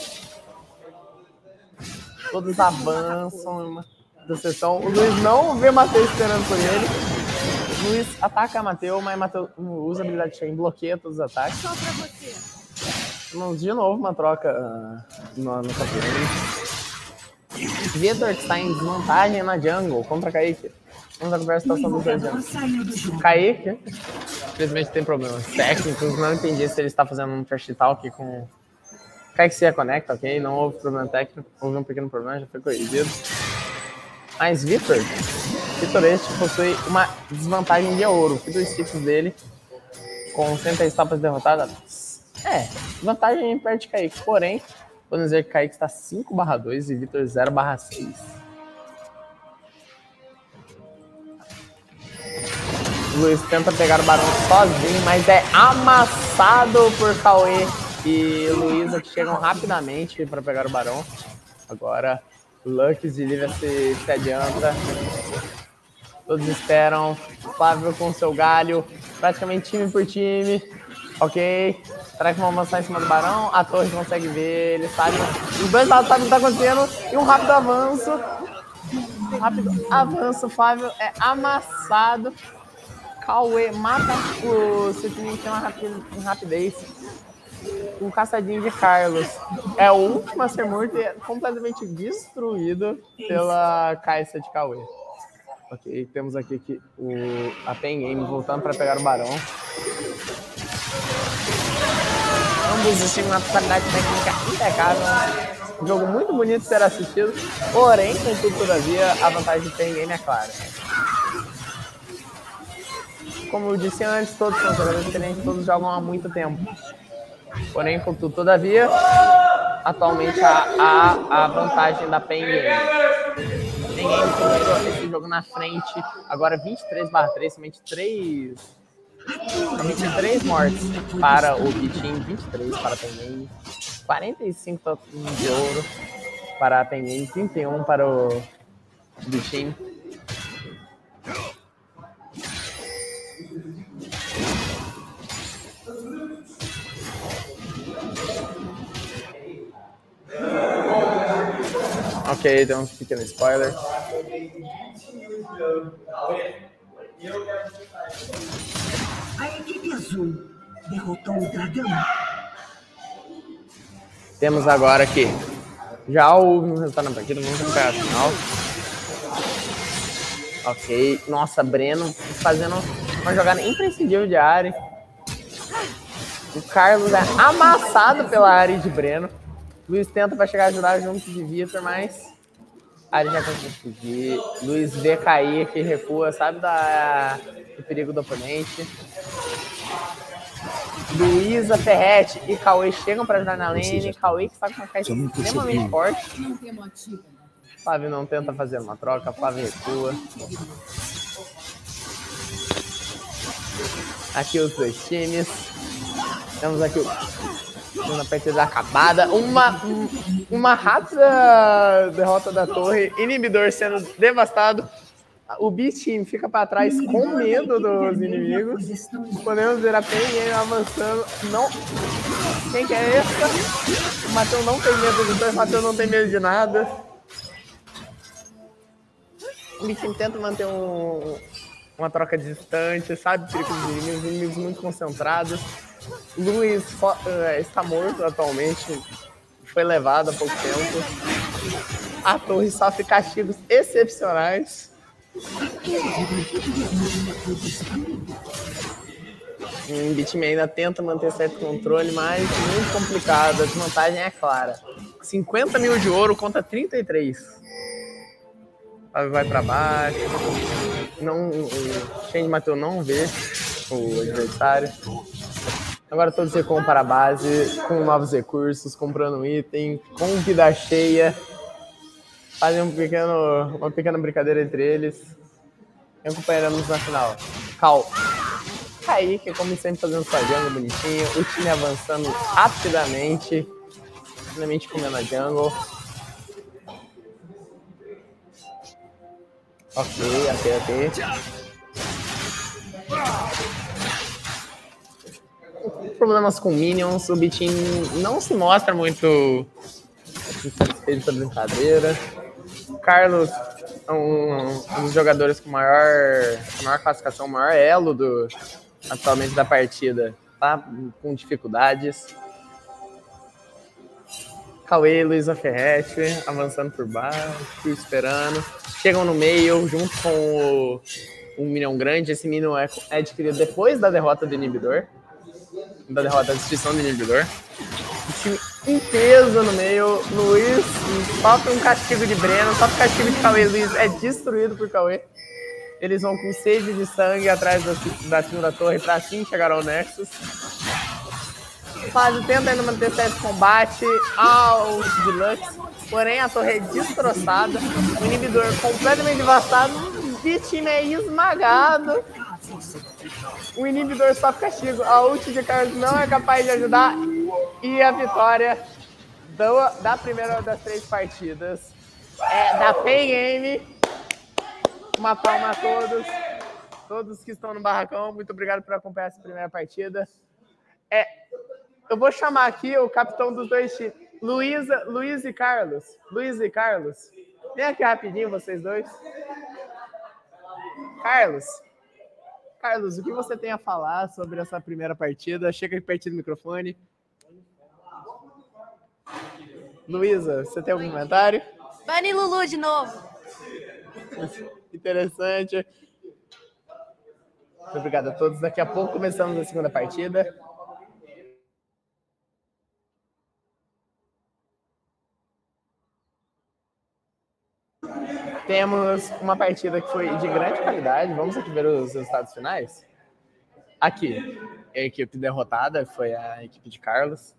Todos avançam da sessão. O Luiz não vê Matheus esperando por ele. O Luiz ataca Matheus, mas Matheus usa a habilidade de Chain, bloqueia todos os ataques. Só pra você. De novo uma troca uh, no, no campeão. Vitor que está em desvantagem na jungle contra Kaique. Vamos acompanhar a situação dos dois jungle. Kaique, infelizmente tem problemas técnicos. Não entendi se ele está fazendo um trash talk com Kaique se reconecta, ok? Não houve problema técnico. Houve um pequeno problema, já foi corrigido. Mas Vitor, Vitor este possui uma desvantagem de ouro. O Fiddlesticks dele com cento e dez tapas derrotadas. É, vantagem perto de Kaique. Porém, podemos dizer que Kaique está cinco barra dois e Vitor zero barra seis. Luiz tenta pegar o Barão sozinho, mas é amassado por Cauê e Luísa, que chegam rapidamente para pegar o Barão. Agora, Lux de Lívia se, se adianta. Todos esperam. Flávio com seu galho, praticamente time por time. Ok. Será que vão avançar em cima do Barão? A torre consegue ver, ele sabe. Os dois lados sabem o que está acontecendo. E um rápido avanço. Um rápido avanço. Flávio é amassado. Cauê mata o seu time tem uma rapidez. O caçadinho de Carlos é o último a ser morto e é completamente destruído pela Caixa de Cauê. Ok, temos aqui que o, a Pen Game voltando para pegar o Barão. Ambos os times uma totalidade técnica impecável. Um jogo muito bonito de ser assistido, porém, contudo, todavia, a vantagem do Pen Game é clara. Como eu disse antes, todos são jogadores diferentes, todos jogam há muito tempo. Porém, contudo, todavia, atualmente há a, a vantagem da Pen Game. Pen Game começou esse jogo na frente, agora vinte e três barra três, somente três, somente três mortes para o B-Team, vinte e três para a Pen Game, quarenta e cinco de ouro para a Pen Game, trinta e um para o B-Team. Ok, deu um pequeno spoiler. A equipe azul derrotou o dragão. Temos agora aqui. Já houve um resultado na partida, vamos acompanhar a final. Ok. Nossa, Breno fazendo uma jogada imprescindível de Ahri. O Carlos é amassado pela Ahri de Breno. Luiz tenta para chegar a ajudar junto de Vitor, mas Ahri já conseguiu fugir. Luiz vê cair, que recua, sabe da, do perigo do oponente. Luísa, Ferrete e Cauê chegam para ajudar na lane. Cauê que está com uma caixa extremamente forte. Flávio não tenta fazer uma troca, Flávio recua. Aqui os dois times. Temos aqui uma partida acabada. Uma, uma rápida derrota da torre. Inibidor sendo devastado. O B-Team fica para trás com medo dos inimigos. Podemos ver a Pen Game avançando. Não. Quem que é essa? O Matheus não tem medo de dois. O Matheus não tem medo de nada. O B-Team tenta manter um, uma troca distante, sabe? Perigo dos inimigos, inimigos muito concentrados. Luiz uh, está morto atualmente. Foi levado há pouco tempo. A torre sofre castigos excepcionais. O B-Team ainda tenta manter certo controle, mas muito complicado. A desvantagem é clara. cinquenta mil de ouro contra trinta e três. Vai para baixo. Não, o Shane Matheus não vê o adversário. Agora todos recuam para a base, com novos recursos, comprando item, com vida cheia. Fazem um pequeno, uma pequena brincadeira entre eles. E acompanharemos na final. Cal. Kaique, como sempre, fazendo sua jungle bonitinho. O time avançando rapidamente. Rapidamente comendo a jungle. Ok, ok, ok. Problemas com minions. O B-Team não se mostra muito satisfeito com a brincadeira. Carlos é um, um dos jogadores com maior, maior classificação, maior elo do, atualmente da partida. Tá com dificuldades. Cauê e Luísa Ferrete avançando por baixo, esperando. Chegam no meio, junto com o, um minion grande. Esse minion é, é adquirido depois da derrota do inibidor. Da derrota, da destruição do inibidor. O time em peso no meio. Luiz sofre um castigo de Breno, sofre um castigo de Cauê. Luiz é destruído por Cauê. Eles vão com sede de sangue atrás da, da segunda torre para assim chegar ao Nexus. Flávio tenta ainda manter certo combate ao de Lux, porém a torre é destroçada. O inibidor completamente devastado. O time é esmagado. O inibidor sofre castigo. A ult de Carlos não é capaz de ajudar. E a vitória da, da primeira das três partidas é da Pain Game. Uma palma a todos. Todos que estão no barracão. Muito obrigado por acompanhar essa primeira partida. É, eu vou chamar aqui o capitão dos dois times. Luísa, Luiz e Carlos. Luiz e Carlos. Vem aqui rapidinho, vocês dois. Carlos. Carlos, o que você tem a falar sobre essa primeira partida? Chega aqui pertinho do microfone. Luísa, você tem algum comentário? Bane Lulu de novo. Interessante. Muito obrigado a todos. Daqui a pouco começamos a segunda partida. Temos uma partida que foi de grande qualidade. Vamos aqui ver os resultados finais. Aqui, a equipe derrotada foi a equipe de Carlos.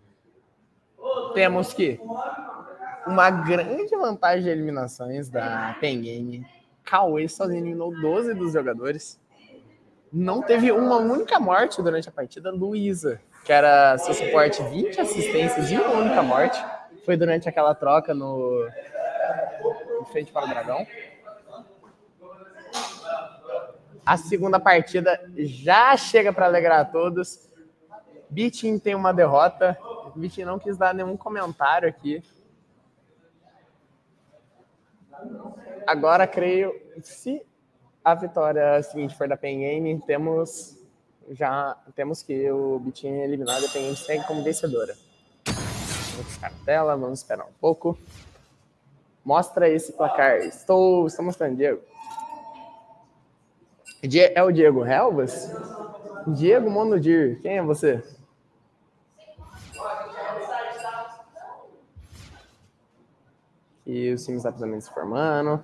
Temos que uma grande vantagem de eliminações da Pain Game. Cauê só eliminou doze dos jogadores. Não teve uma única morte durante a partida. Luísa, que era seu suporte, vinte assistências e uma única morte. Foi durante aquela troca no... frente para o dragão. A segunda partida já chega para alegrar a todos. Bitin tem uma derrota. Bitin não quis dar nenhum comentário aqui. Agora, creio, se a vitória seguinte for da Pain Game, temos já temos que o Bitin é eliminado e a Pain Game segue como vencedora. Vamos buscar a tela, vamos esperar um pouco. Mostra esse placar. Estou, estou mostrando, Diego. É o Diego Helvas? Diego Monodir. Quem é você? E os times rapidamente se formando.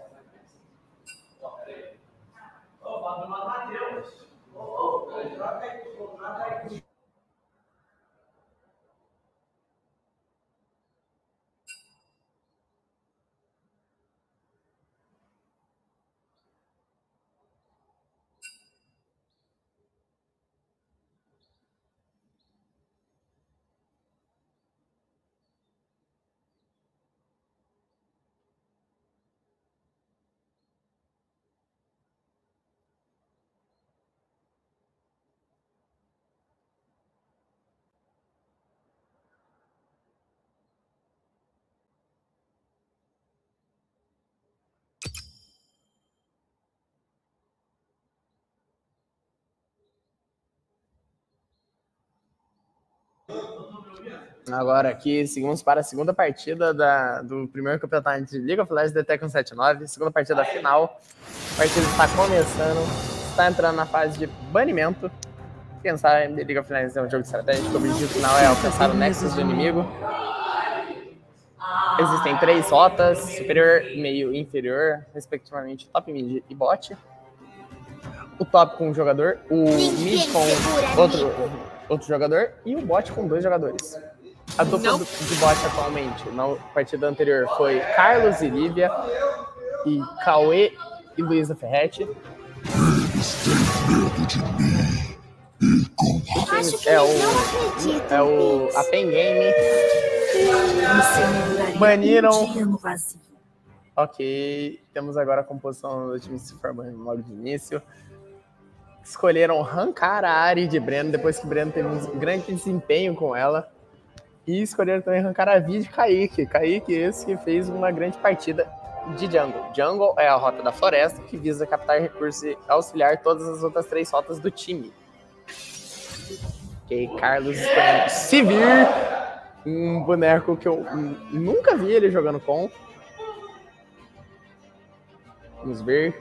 Agora aqui, seguimos para a segunda partida da, do primeiro campeonato de League of Legends The Tekken sete nove, segunda partida final. A partida está começando, está entrando na fase de banimento. Quem sabe, League of Legends é um jogo de estratégia, o objetivo final é alcançar o Nexus do inimigo. Existem três rotas, superior, meio e inferior, respectivamente top, mid e bot. O top com um jogador, o mid com outro, outro jogador e o bot com dois jogadores. A dupla Não. de bot atualmente, na partida anterior, foi Carlos e Lívia, e Cauê e Luísa Ferretti. Eles têm medo de mim. E Acho que é o, não acreditam é o a Pain Game. Baniram. Ok, temos agora a composição do time se formando logo de início. Escolheram arrancar a Ari de Breno, depois que Breno teve um grande desempenho com ela. E escolheram também arrancar a Vi de Kaique. Kaique, esse que fez uma grande partida de Jungle. Jungle é a rota da floresta, que visa captar recursos e auxiliar todas as outras três rotas do time. Ok, Carlos escolhendo Sivir, um boneco que eu nunca vi ele jogando com. Vamos ver.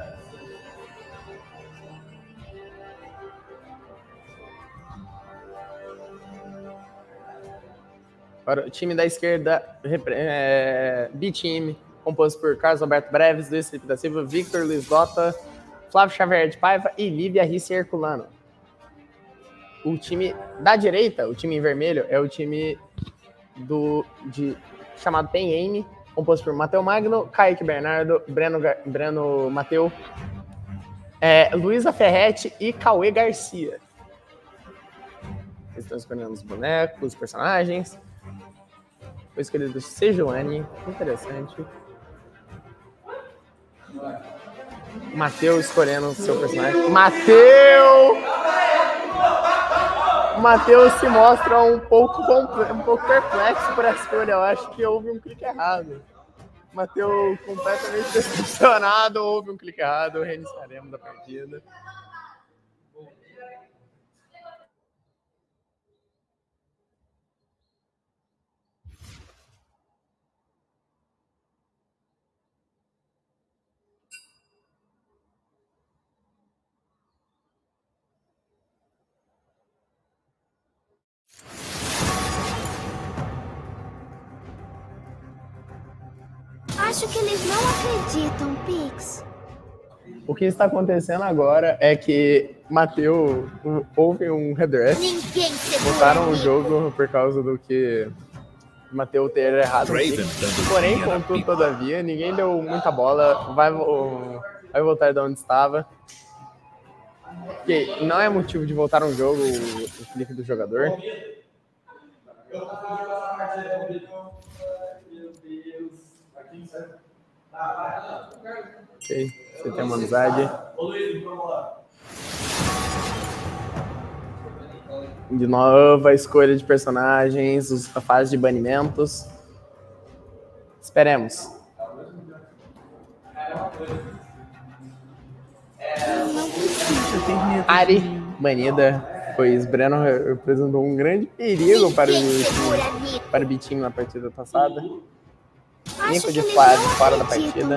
Para o time da esquerda, é, B-Team, composto por Carlos Alberto Breves, Luiz Felipe da Silva, Victor Luiz Gota, Flávio Xavier de Paiva e Lívia Risse Herculano. O time da direita, o time em vermelho, é o time do, de, chamado Pain Game, composto por Mateu Magno, Kaique Bernardo, Breno, Breno Mateu, É, Luísa Ferretti e Cauê Garcia. Eles estão escolhendo os bonecos, os personagens. Foi escolhido Sejuani, interessante. Matheus escolhendo o seu personagem. Matheus! O Matheus se mostra um pouco, um pouco perplexo por essa escolha. Eu acho que houve um clique errado. Matheus completamente decepcionado, houve um clique errado. Reiniciaremos a partida. Acho que eles não acreditam, Pix. O que está acontecendo agora é que Matheus houve um redress. Ninguém segura. Botaram o jogo por causa do que Matheus ter errado. Porém, contudo, todavia, ninguém deu muita bola. Vai, vai voltar de onde estava. Porque não é motivo de voltar um jogo o clique do jogador. Ok, você tem uma amizade. De nova escolha de personagens, a fase de banimentos. Esperemos. Ari, banida, pois Breno representou um grande perigo para o, time, para o Bitinho na partida passada. Nico de fora, fora da partida.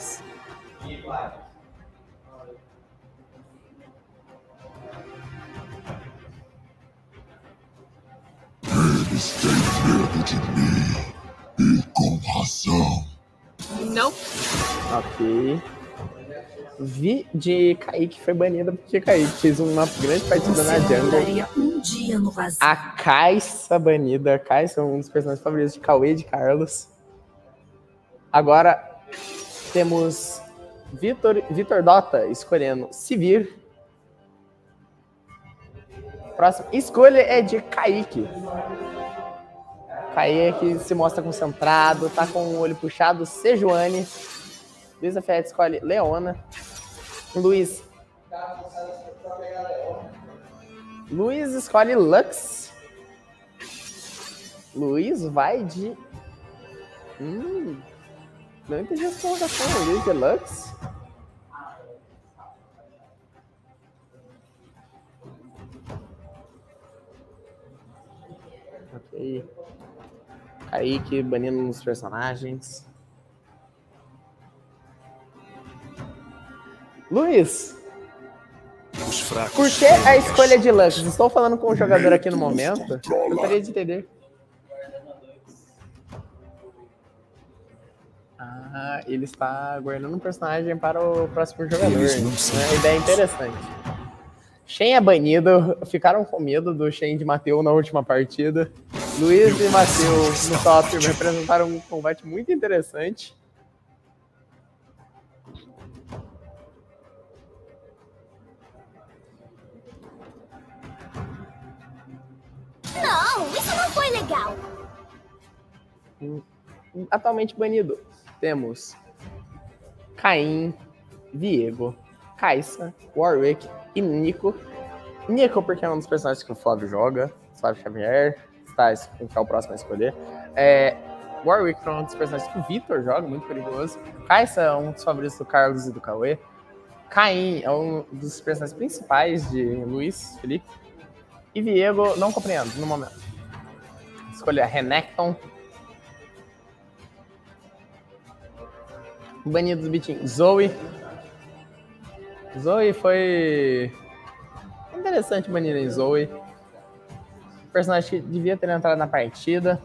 Eles têm medo de mim. E com razão. Não. Ok. Vi de Kaique foi banida porque Kaique fez uma grande partida na jungle. Um dia no vazio. A Caixa banida. A Caixa é um dos personagens favoritos de Cauê e de Carlos. Agora temos Vitor, Vitor Dota escolhendo Sivir. Próxima escolha é de Kaique. Kaique se mostra concentrado, tá com o olho puxado. Sejuani. Luísa Ferretti escolhe Leona. Luiz. Luiz escolhe Lux. Luiz vai de... Hum... Não entendi essa colocação. Luiz de Lux. Ok. Kaique banindo nos personagens. Luiz, por que a escolha de Lux? Estou falando com o jogador aqui no momento. Gostaria de entender. Ah, ele está guardando um personagem para o próximo jogador. Uma ideia interessante. Shen é banido. Ficaram com medo do Shen de Matheus na última partida. Luiz e Matheus no top representaram um combate muito interessante. Não, isso não foi legal. Atualmente banido. Temos Caim, Viego, Caixa, Warwick e Nico. Nico porque é um dos personagens que o Flávio joga. Flávio Xavier, está, que é o próximo a escolher. É, Warwick é um dos personagens que o Vitor joga, muito perigoso. Caixa é um dos favoritos do Carlos e do Cauê. Caim é um dos personagens principais de Luiz Felipe. E Viego, não compreendo no momento. Escolher Renekton. Banido do Bitinho. Zoe. Zoe foi interessante banida em Zoe. Personagem que devia ter entrado na partida.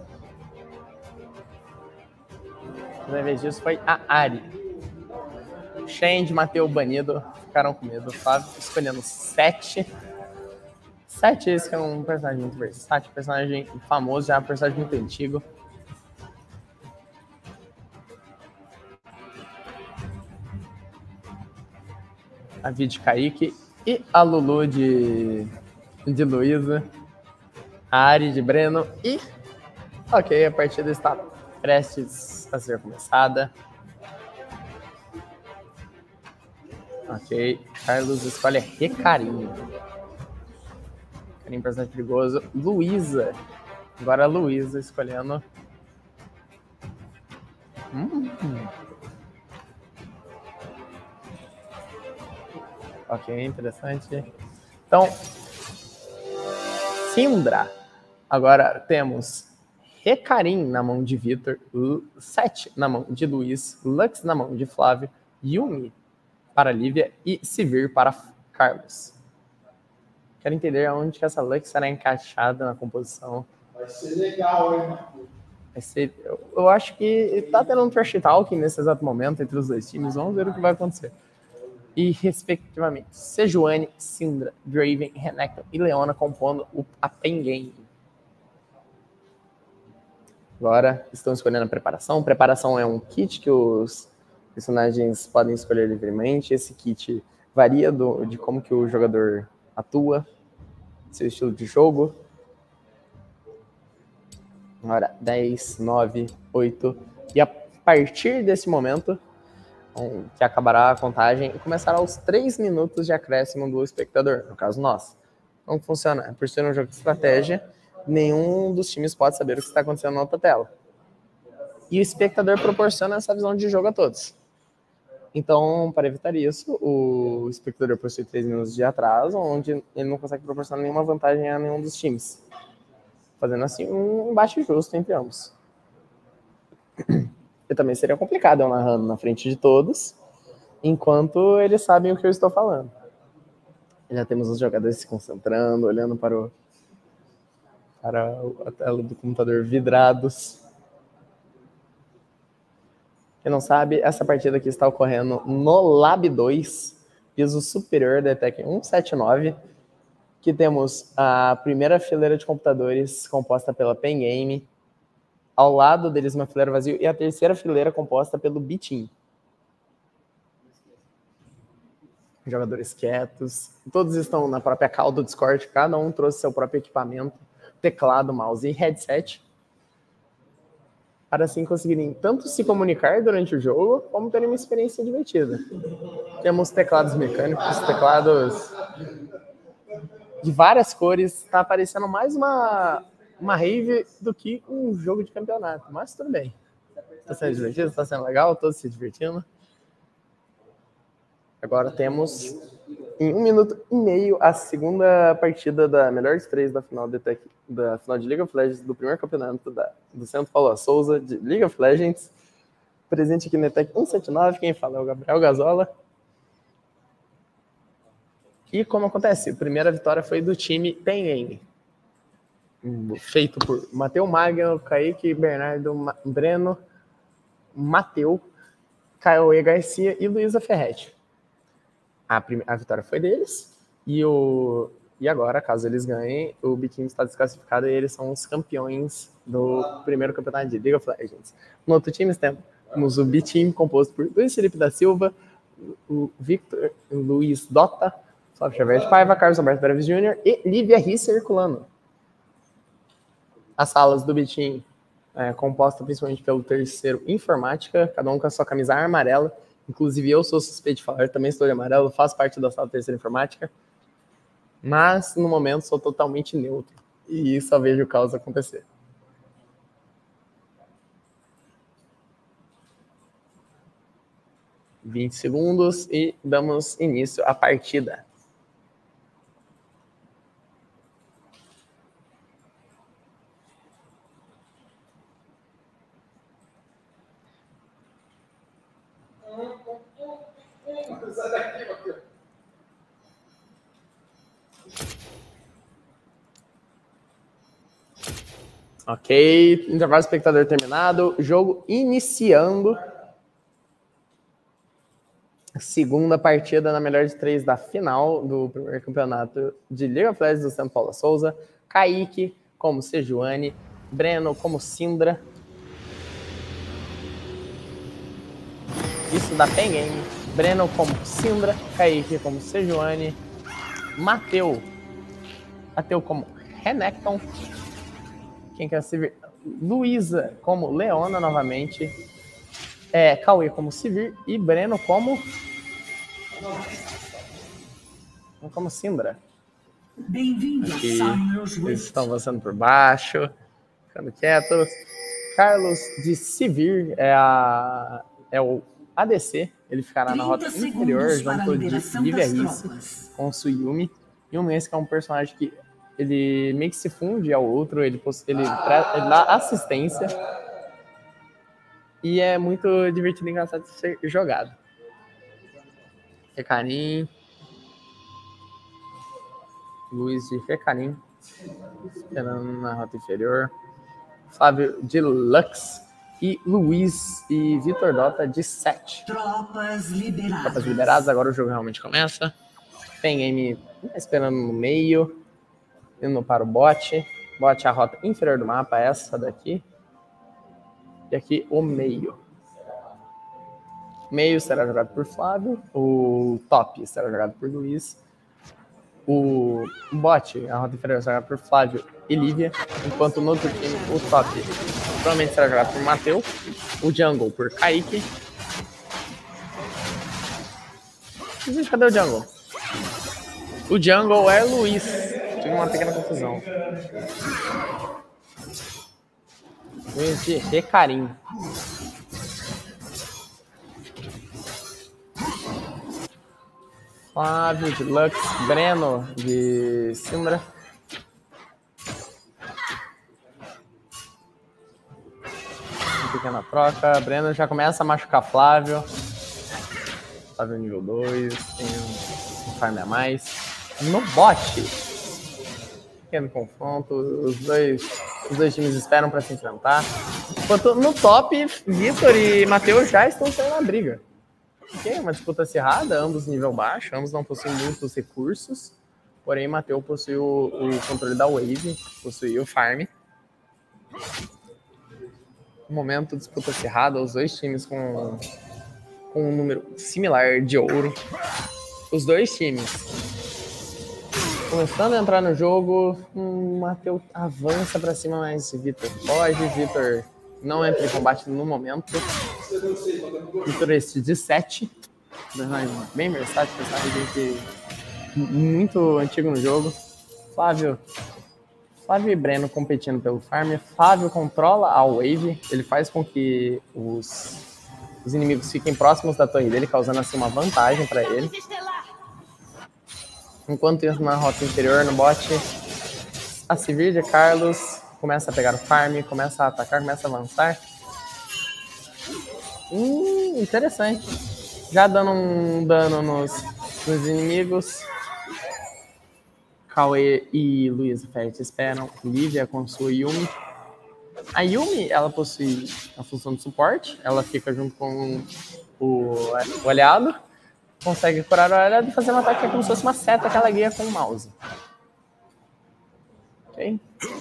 Mas ao invés disso foi a Ari. Shen de Matheus banido. Ficaram com medo. Flávio escolhendo sete. Sete, esse que é um personagem muito versátil, personagem famoso, já é um personagem muito antigo. A Vi de Kaique e a Lulu de, de Luísa. A Ari de Breno e... Ok, a partida está prestes a ser começada. Ok, Carlos escolhe Recarim. Recarim, personagem perigoso. Luísa. Agora a Luísa escolhendo... Hum. Ok, interessante. Então, Syndra. Agora temos Recarim na mão de Vitor, Sete na mão de Luiz, Lux na mão de Flávio, Yumi para Lívia e Sivir para Carlos. Quero entender aonde que essa Lux será encaixada na composição. Vai ser legal, hein? Vai ser, eu, eu acho que tá tendo um trash talking nesse exato momento entre os dois times. Vamos ver o que vai acontecer. E, respectivamente, Sejuani, Syndra, Draven, Renekton e Leona compondo o, a Pen Game. Agora, estão escolhendo a preparação. Preparação é um kit que os personagens podem escolher livremente. Esse kit varia do, de como que o jogador atua, seu estilo de jogo. Agora, dez, nove, oito. E a partir desse momento, que acabará a contagem, começará os três minutos de acréscimo do espectador, no caso nós. Como funciona? Por ser um jogo de estratégia, nenhum dos times pode saber o que está acontecendo na outra tela. E o espectador proporciona essa visão de jogo a todos. Então, para evitar isso, o espectador possui três minutos de atraso, onde ele não consegue proporcionar nenhuma vantagem a nenhum dos times, fazendo assim um embate justo entre ambos. E também seria complicado eu narrando na frente de todos, enquanto eles sabem o que eu estou falando. Já temos os jogadores se concentrando, olhando para, o, para a tela do computador vidrados. Quem não sabe, essa partida aqui está ocorrendo no Lab dois, piso superior da E T E C cento e setenta e nove, que temos a primeira fileira de computadores composta pela Pen Game, ao lado deles uma fileira vazia, e a terceira fileira composta pelo B-Team. Jogadores quietos, todos estão na própria call do Discord, cada um trouxe seu próprio equipamento, teclado, mouse e headset, para assim conseguirem tanto se comunicar durante o jogo, como terem uma experiência divertida. Temos teclados mecânicos, teclados de várias cores, está parecendo mais uma, uma rave do que um jogo de campeonato, mas tudo bem. Está sendo divertido, está sendo legal, todos se divertindo. Agora temos, em um minuto e meio, a segunda partida da melhor de três da final de, tech, da final de League of Legends, do primeiro campeonato da, do Santo Paulo Souza, de League of Legends. Presente aqui na E T E C cento e setenta e nove, quem fala é o Gabriel Gazola. E como acontece, a primeira vitória foi do time Pen Game, feito por Matheus Magno, Kaique, Bernardo Breno, Mateu, Caio Garcia e Luísa Ferretti. A, primeira, a vitória foi deles, e, o, e agora, caso eles ganhem, o B-Team está desclassificado e eles são os campeões do primeiro campeonato de League of Legends. No outro time temos o B-Team, composto por Luiz Felipe da Silva, o Victor Luiz Dota, Flávio Xavier de Paiva, Carlos Alberto Breves Júnior e Lívia Ri circulando. As salas do B-Team é composta principalmente pelo terceiro Informática, cada um com a sua camisa amarela. Inclusive, eu sou suspeito de falar, também estou de amarelo, faço parte da sala terceira informática, mas, no momento, sou totalmente neutro, e só vejo o caos acontecer. vinte segundos e damos início à partida. Ok, intervalo espectador terminado, jogo iniciando. Segunda partida na melhor de três da final do primeiro campeonato de League of Legends do Santo Paulo Souza. Kaique como Sejuani, Breno como Syndra. Isso da Pen Game. Breno como Syndra, Kaique como Sejuani, Mateu, Mateu como Renekton, quem quer se vir? Luísa como Leona novamente, é, Cauê como Sivir e Breno como como Syndra. Bem-vindo a Summer's Eles Rift. estão avançando por baixo, ficando quietos. Carlos de Sivir é, a, é o A D C, ele ficará na rota inferior junto de Livia Rice com Suyumi. Yumi esse que é um personagem que ele meio que se funde ao outro, ele, ele, ele dá assistência e é muito divertido e engraçado de ser jogado. Recarim, Luiz de Recarim, esperando na rota inferior. Flávio de Lux e Luiz e Vitor Dota de sete. Tropas liberadas. Tropas liberadas, agora o jogo realmente começa. Tem M esperando no meio, indo para o bot. Bot é a rota inferior do mapa, essa daqui. E aqui o meio. Meio será jogado por Flávio, o top será jogado por Luiz. O bot, a rota inferior será jogada por Flávio e Lívia, enquanto no outro time o top provavelmente será jogado por Mateu, o jungle por Kaique. Gente, cadê o jungle? O jungle é Luiz. Tive uma pequena confusão. Luiz de Recarim. Flávio de Lux, Breno de Syndra. Uma pequena troca. Breno já começa a machucar Flávio. Flávio nível dois. Tem um farm a mais. No bot. Pequeno confronto. Os dois, os dois times esperam para se enfrentar. Enquanto no top, Vitor e Matheus já estão saindo na briga. Ok, uma disputa acirrada, ambos nível baixo, ambos não possuem muitos recursos, porém Mateu possui o, o controle da wave, possui o farm. No momento, disputa acirrada, os dois times com, com um número similar de ouro. Os dois times começando a entrar no jogo, hum, Mateu avança para cima, mas Vitor foge, Vitor não entra em combate no momento. Vitor esse de sete. Bem versátil, personagem muito antigo no jogo. Flávio. Flávio e Breno competindo pelo farm. Flávio controla a wave. Ele faz com que os, os inimigos fiquem próximos da torre dele, causando assim uma vantagem para ele. Enquanto isso, na rota inferior, no bot, a Sivir de Carlos começa a pegar o farm, começa a atacar, começa a avançar. Hum, interessante. Já dando um dano nos, nos inimigos. Cauê e Luiz Fert esperam. Lívia com sua Yumi. A Yumi, ela possui a função de suporte. Ela fica junto com o, o aliado. Consegue curar o aliado e fazer um ataque como se fosse uma seta que ela guia com o mouse. Ok.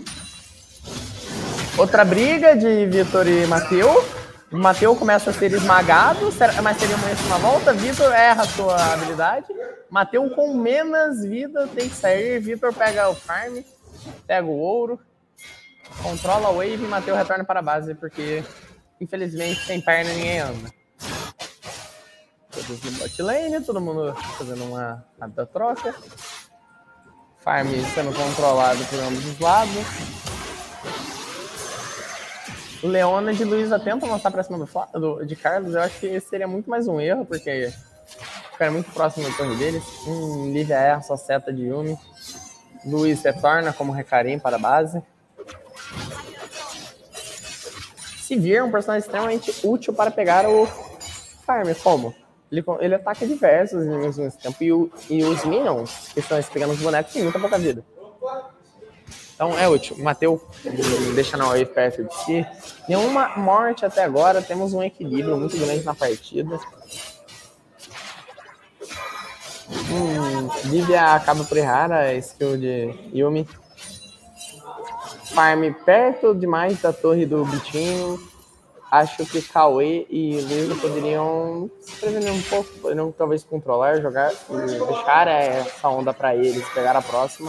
Outra briga de Vitor e Mateu. Mateu começa a ser esmagado, mas seria uma volta. Vitor erra a sua habilidade. Mateu com menos vida tem que sair. Vitor pega o farm, pega o ouro, controla a wave e Mateu retorna para a base, porque infelizmente sem perna ninguém anda. Todos no bot lane, todo mundo fazendo uma rápida troca. Farm sendo controlado por ambos os lados. O Leona de Luísa tenta avançar para cima do, do, de Carlos. Eu acho que esse seria muito mais um erro, porque ficaria muito próximo da torre deles. Hum, Lívia erra sua seta de Yumi. Luiz retorna como Recarim para a base. Sivir é um personagem extremamente útil para pegar o farm. Como? Ele, ele ataca diversos inimigos nesse tempo. E, o, e os minions, que estão pegando os bonecos, têm muita pouca vida. Então é útil. O Mateu deixa na wave perto de si. Nenhuma morte até agora. Temos um equilíbrio muito grande na partida. Hum, Lívia acaba por errar a skill de Yumi. Farm perto demais da torre do bichinho. acho que Cauê e Luísa poderiam se prevenir um pouco, poderiam talvez controlar, jogar e deixar essa onda para eles, pegar a próxima.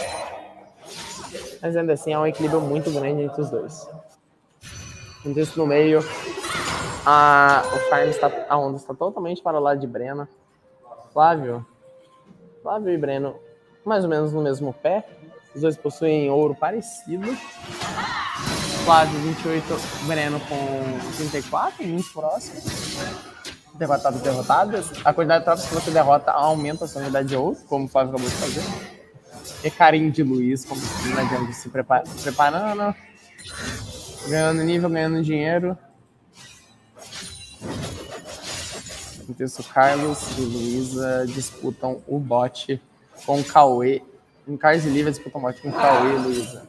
Mas ainda assim é um equilíbrio muito grande entre os dois. Isso no meio, a, o farm está, a onda está totalmente para o lado de Breno. Flávio, Flávio e Breno mais ou menos no mesmo pé. Os dois possuem ouro parecido. Flávio vinte e oito, Breno com trinta e quatro, muito próximo. Derrotados derrotadas. A quantidade de tropas que você derrota aumenta a sua unidade de ouro, como o Flávio acabou de fazer. E carinho de Luiz, como na jungle, se prepara, preparando. Ganhando nível, ganhando dinheiro. Enquanto isso, Carlos e Luísa disputam o bot com o Cauê. Em Carlos e Lívia disputam o bot com o Cauê e Luísa.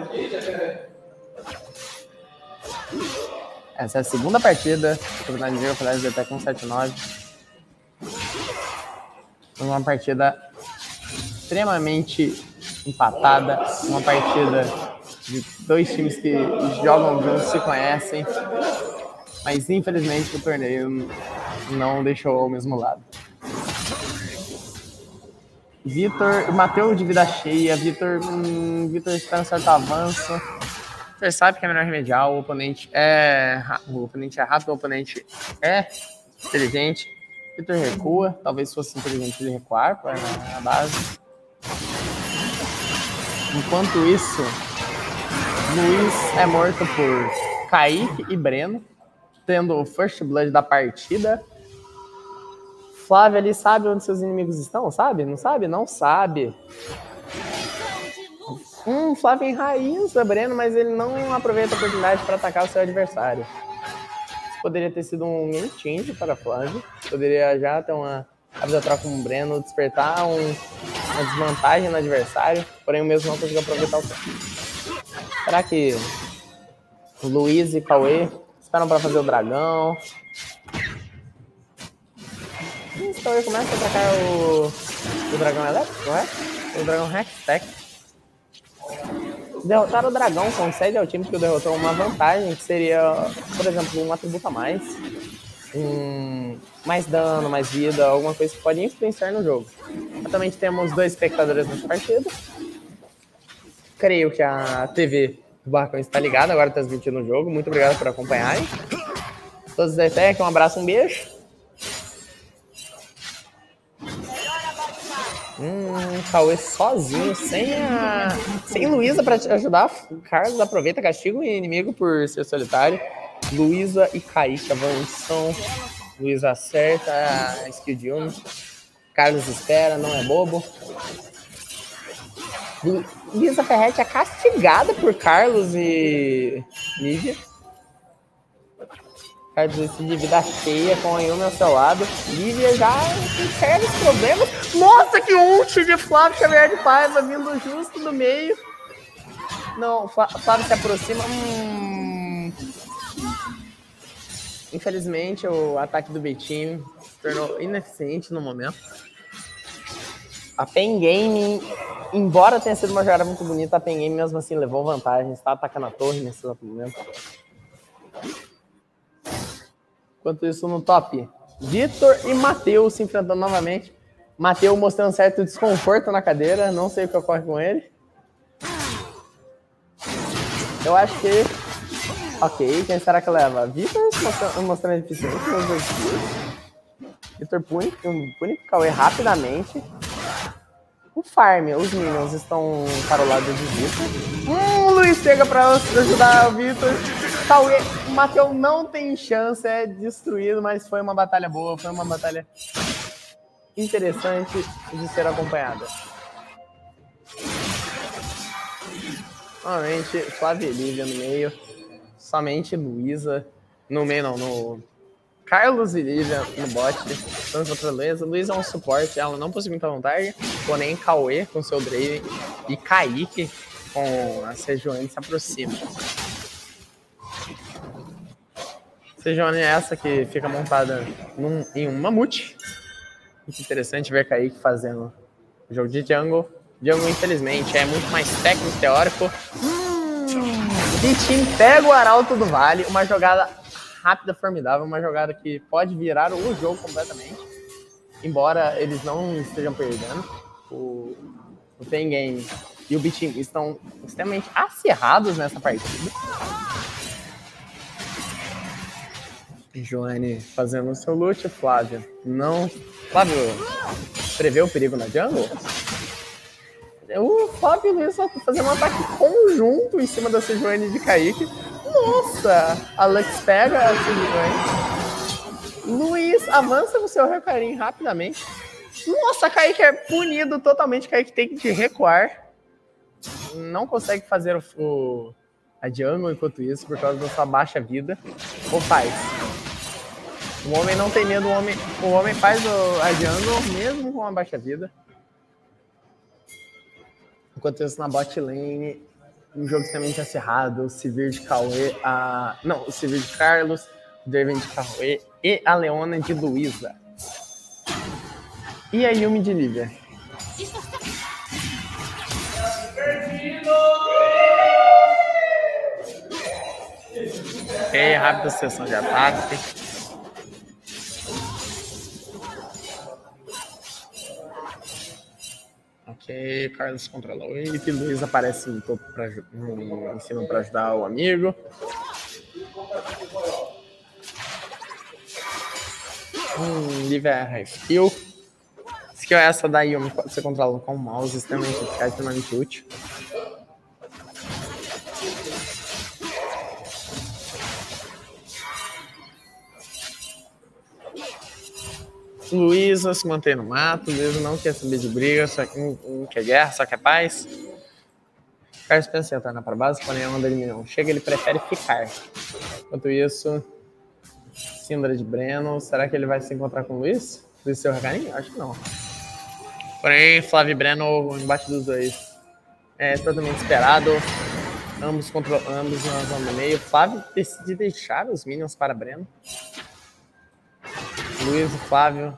Essa é a segunda partida do Campeonato de Liga Flash até com sete nove. Uma partida extremamente empatada. Uma partida de dois times que jogam juntos, se conhecem. Mas infelizmente o torneio não deixou ao mesmo lado. Vitor, Matheus de vida cheia. Vitor hum, Vitor está no certo avanço. Você sabe que é melhor remediar. O oponente é, o oponente é rápido, o oponente é inteligente. Vitor recua. Talvez fosse inteligente ele recuar para a base. Enquanto isso, Luiz é morto por Kaique e Breno, tendo o first blood da partida. Flávio ali sabe onde seus inimigos estão, sabe? Não sabe? Não sabe. Hum, Flávio enraiza Breno, mas ele não aproveita a oportunidade para atacar o seu adversário. Isso poderia ter sido um game change para Flávio. Poderia já ter uma rápida troca com o Breno, despertar um, uma desvantagem no adversário, porém o mesmo não conseguiu aproveitar o tempo. Será que o Luiz e Cauê esperam para fazer o dragão? O Cauê começa a atacar o, o dragão elétrico, não é? O dragão Hextech. Derrotar o dragão concede ao time que o derrotou uma vantagem, que seria, por exemplo, um atributo a mais, um, mais dano, mais vida, alguma coisa que pode influenciar no jogo. Atualmente temos dois espectadores nessa partida. Creio que a T V do Barracão está ligada, agora transmitindo o jogo. Muito obrigado por acompanharem. Todos da E T E C, um abraço, um beijo. Hum, Cauê sozinho, sem a... sem Luísa para te ajudar. Carlos aproveita, castiga o inimigo por ser solitário. Luísa e Kaique avançam. Luísa acerta a skill de um. Carlos espera, não é bobo. Luísa Ferretti é castigada por Carlos e Lívia. Carlos decide vida cheia com a Yumi ao seu lado. Lívia já enxerga os problemas. Nossa, que ult de Flávio Xavier de Paiva vindo justo no meio. Não, Flávio se aproxima. Hum... Infelizmente, o ataque do B-Team se tornou ineficiente no momento. A Pen Game, embora tenha sido uma jogada muito bonita, a Pen Game mesmo assim levou vantagem. Está atacando a torre nesse exato momento. Enquanto isso, no top, Vitor e Matheus se enfrentando novamente. Matheus mostrando certo desconforto na cadeira. Não sei o que ocorre com ele. Eu acho que... Ok, quem será que leva? Vitor mostrando, mostrando eficiência. Vitor pune, pune o Cauê rapidamente. O farm, os minions estão para o lado de Vitor. Hum, o Luiz chega para ajudar o Vitor. Cauê, o Matheus não tem chance, é destruído, mas foi uma batalha boa, foi uma batalha interessante de ser acompanhada. Novamente, Flávia e Lívia no meio, somente Luísa, no meio não, no Carlos e Lívia no bot, tanto fortaleza. Luísa é um suporte, ela não possui muita vontade, porém Cauê com seu Draven e Kaique com a Sejuani se aproxima. Sejuani é essa que fica montada num, em um mamute. Muito interessante ver Kaique fazendo o jogo de jungle. Jungle, infelizmente, é muito mais técnico, teórico. Hum, e time pega o Arauto do Vale. Uma jogada rápida, formidável, uma jogada que pode virar o jogo completamente. Embora eles não estejam perdendo, o, o Pain Game e o B-Team estão extremamente acirrados nessa partida. Joane fazendo o seu loot, Flávio não... Flávio prevê o perigo na jungle? O Flávio e o Luiz estão fazendo um ataque conjunto em cima da Sejuani de Kaique. Nossa! Alex pega a Sejuani. Luiz avança no seu recarim rapidamente. Nossa, Kaique é punido totalmente. Kaique tem que recuar. Não consegue fazer o, o, a jungle enquanto isso, por causa da sua baixa vida. Ou faz. O homem não tem medo, o homem, o homem faz o, a jungle mesmo com a baixa vida. Enquanto isso, na bot lane, um jogo extremamente acirrado, o Sivir de Cauê, a... não, o Sivir de Carlos, o Draven de Cauê e a Leona de Luísa. E a Yumi de Lívia. Ok, rápida sessão de ataque. Ok, Carlos controla o Wave, Luiz aparece no topo pra, no, em cima para ajudar o amigo. Hum, Lívia erra skill. Skill é essa da Yumi, pode ser controlada com o mouse, extremamente eficaz, extremamente útil. Luísa se mantém no mato, Luísa não quer saber de briga, só que não, não quer guerra, só quer paz. Carlos pensa em retornar para a base, porém a onda dele não chega, ele prefere ficar. Enquanto isso, Syndra de Breno, será que ele vai se encontrar com o Luiz? Luiz seu recarinho? Acho que não. Porém, Flávio e Breno, o embate dos dois é totalmente esperado. Ambos, contra, ambos na zona do meio. Flávio decide deixar os minions para Breno. Luiz e Flávio.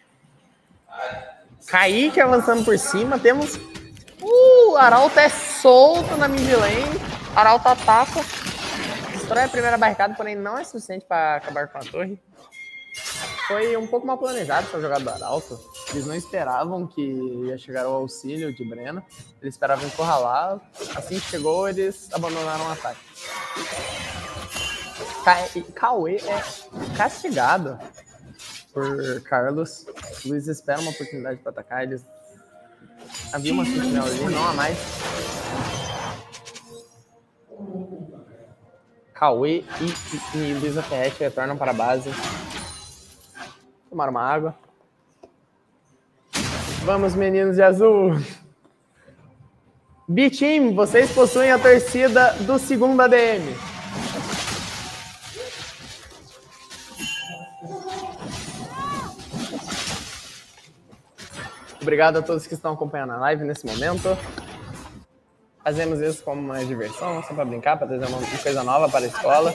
Kaique avançando por cima. Temos... Uh, Arauto é solto na mid lane. Arauto ataca. Destrói a primeira barricada, porém não é suficiente para acabar com a torre. Foi um pouco mal planejado essa jogada do Arauto. Eles não esperavam que ia chegar o auxílio de Breno. Eles esperavam encurralar. Assim que chegou, eles abandonaram o ataque. Cauê é castigado por Carlos. Luiz espera uma oportunidade para atacar. Eles... Havia uma sentinela ali, não há mais. Cauê e, e, e Luísa Ferretti retornam para a base. Tomaram uma água. Vamos, meninos de azul. B-Team, vocês possuem a torcida do segundo A D M. Obrigado a todos que estão acompanhando a live nesse momento. Fazemos isso como uma diversão, só para brincar, para trazer uma coisa nova para a escola.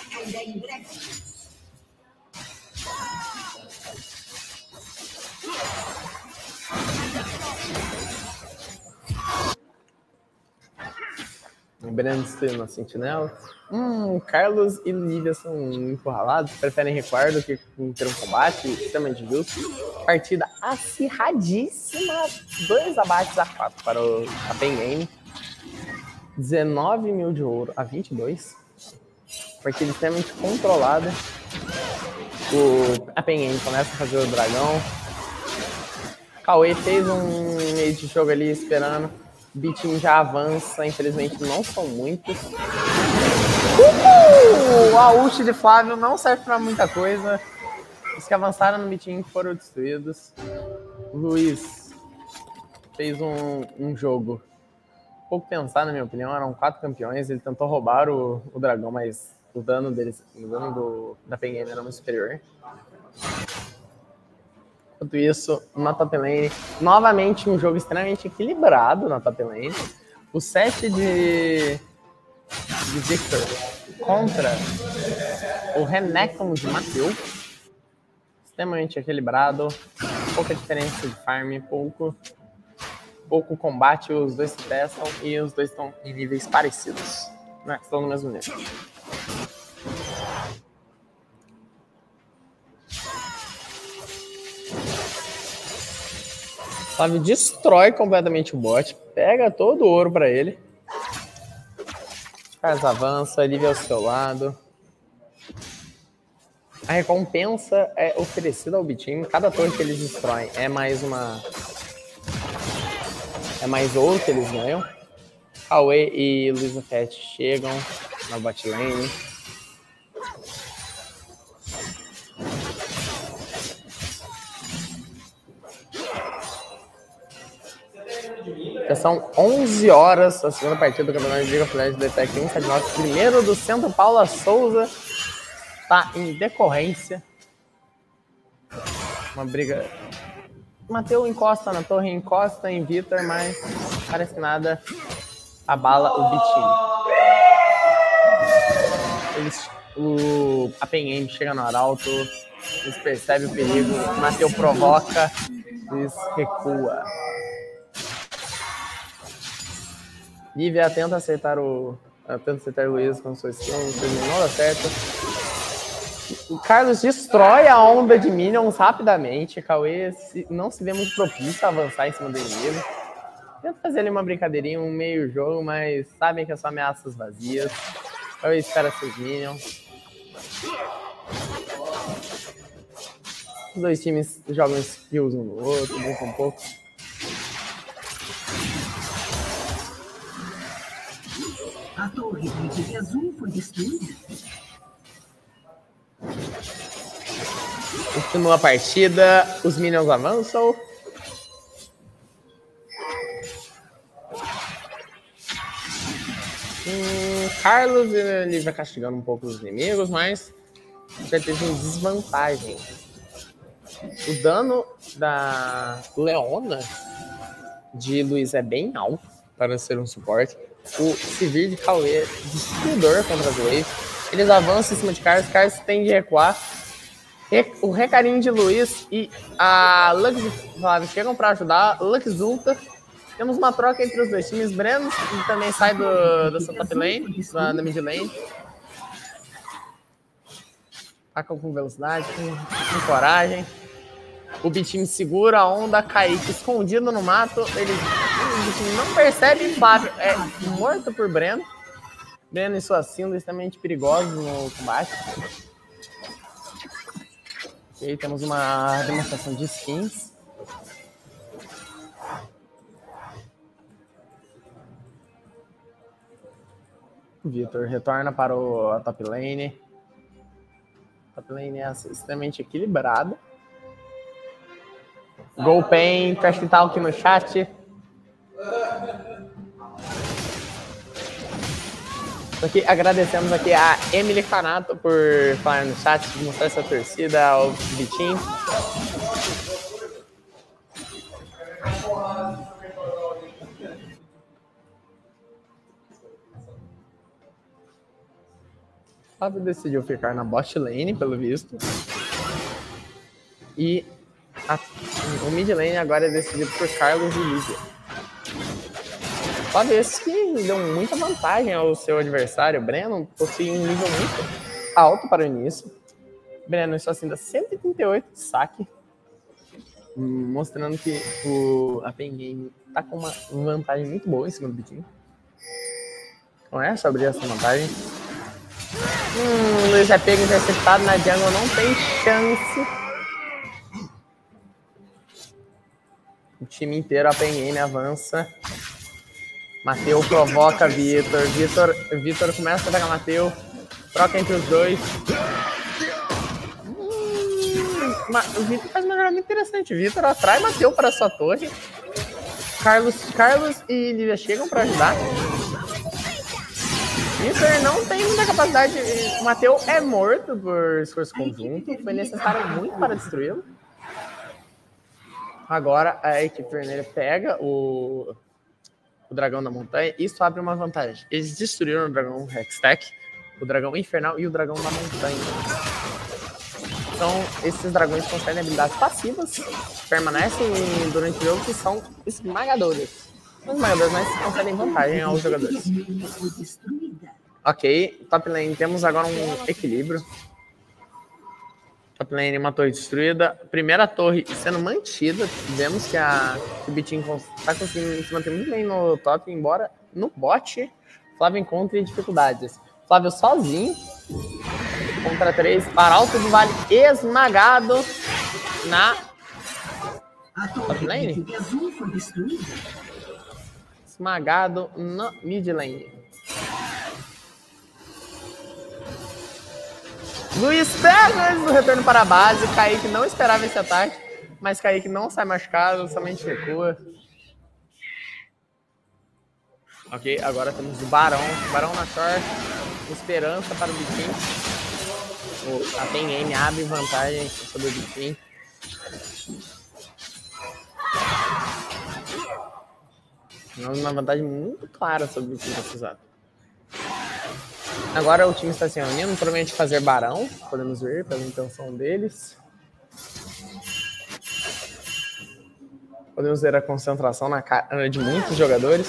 O Breno destruindo a sentinela. Hum, Carlos e Lívia são encurralados, preferem recuar do que ter um combate extremamente justo. Partida acirradíssima, dois abates a quatro para o a Pain Game. dezenove mil de ouro a vinte e dois. Partida extremamente controlada. O, a Pain Game começa a fazer o dragão. Cauê fez um meio de jogo ali esperando. B-Team já avança, infelizmente não são muitos. Uhul! A ult de Flávio não serve para muita coisa. Os que avançaram no B-Team foram destruídos. O Luiz fez um, um jogo pouco pensado, na minha opinião. Eram quatro campeões. Ele tentou roubar o, o dragão, mas o dano deles, o dano do, da Pain Game era muito superior. Enquanto isso, na top lane, novamente um jogo extremamente equilibrado na top lane. O set de, de Victor contra o Renekton de Mateu. Extremamente equilibrado. Pouca diferença de farm, pouco, pouco combate. Os dois se testam e os dois estão em níveis parecidos. Né? Estão no mesmo nível. Flávio destrói completamente o bot. Pega todo o ouro pra ele. Carlos avança, Lívia ao seu lado. A recompensa é oferecida ao Bitim. Cada torre que eles destroem é mais uma... É mais ouro que eles ganham. Cauê e Luiza Fett chegam na bot lane. Já são onze horas, a segunda partida do Campeonato de League of Legends D T E C cento e setenta e nove. Primeiro do centro, Paula Souza está em decorrência. Uma briga. Mateu encosta na torre, encosta em Vitor, mas parece que nada abala o Bitinho. Eles, o, a Penhame chega no arauto, eles percebem o perigo, Mateu provoca, eles recua. Lívia tenta acertar o. Tenta acertar o Luiz com sua skill, não dá certo. O Carlos destrói a onda de minions rapidamente. Cauê se, não se vê muito propício a avançar em cima do inimigo. Tenta fazer ali uma brincadeirinha, um meio jogo, mas sabem que é só ameaças vazias. Cauê espera seus minions. Os dois times jogam skills um no outro, brincam um pouco. A torre da equipe azul foi destruída. Continua a partida, os minions avançam. Hum, Carlos ele vai castigando um pouco os inimigos, mas já teve uma desvantagem. O dano da Leona de Luiz é bem alto para ser um suporte. O Sivir de Cauê, destruidor contra as Wave. Eles avançam em cima de Carlos, Carlos tem de recuar. O Recarinho de Luiz e a Lux de Flávio chegam para ajudar. Lux ulta. Temos uma troca entre os dois times. Breno também sai do, da sua top lane, da, da mid lane. Atacam com velocidade, com, com coragem. O Bitim segura a onda, Kaique escondido no mato. Ele, o Bitim não percebe. Flávio é morto por Breno. Breno e sua Syndra extremamente perigosos no combate. E aí temos uma demonstração de skins. Vitor retorna para o, a top lane. A top lane é extremamente equilibrada. Golpen, Trash Talk no chat. Aqui, agradecemos aqui a Emily Fanato por falar no chat, mostrar essa torcida ao Bitim. Fábio decidiu ficar na bot lane, pelo visto. E a, o mid lane agora é decidido por Carlos e Lívia. Fábio esse que deu muita vantagem ao seu adversário. Breno possui um nível muito alto para o início. Breno só assim dá cento e trinta e oito de saque. Mostrando que o, a Pen Game tá com uma vantagem muito boa em cima do Bitinho. Então é só abrir essa vantagem. Hum, Luiz é pego interceptado na jungle, não tem chance. O time inteiro, a Pen Game avança. Mateu provoca Vitor. Vitor, Vitor começa a pegar Mateu. Troca entre os dois. Hum, o Vitor faz uma jogada muito interessante. Vitor atrai Mateu para a sua torre. Carlos, Carlos e Lívia chegam para ajudar. Vitor não tem muita capacidade. O Mateu é morto por esforço conjunto. Foi necessário muito para destruí-lo. Agora a equipe vermelha pega o, o dragão da montanha. Isso abre uma vantagem. Eles destruíram o dragão Hextech, o dragão infernal e o dragão da montanha. Então, esses dragões concedem habilidades passivas, permanecem durante o jogo e são esmagadores. Os esmagadores, mas concedem vantagem aos jogadores. Ok, top lane, temos agora um equilíbrio. Top lane, uma torre destruída. Primeira torre sendo mantida. Vemos que, a, que o Bitinho está conseguindo se manter muito bem no top, embora no bot Flávio encontre dificuldades. Flávio sozinho contra três. Arauto do Vale esmagado na top lane. Esmagado na mid lane. Luiz pega antes do retorno para a base. Kaique não esperava esse ataque, mas Kaique não sai machucado, somente recua. Ok, agora temos o Barão. Barão na short. Esperança para o Bitinho. A P M abre vantagem sobre o Bitinho. Uma vantagem muito clara sobre o Bitinho nesse exato. Agora o time está se reunindo, provavelmente fazer Barão. Podemos ver pela intenção deles. Podemos ver a concentração na cara de muitos jogadores.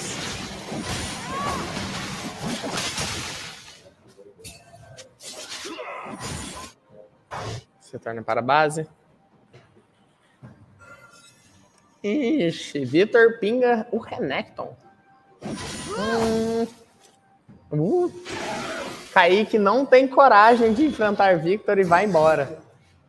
Se torna para a base. Ixi, Vitor pinga o Renekton. Hum. Uh. Kaique não tem coragem de enfrentar Victor e vai embora.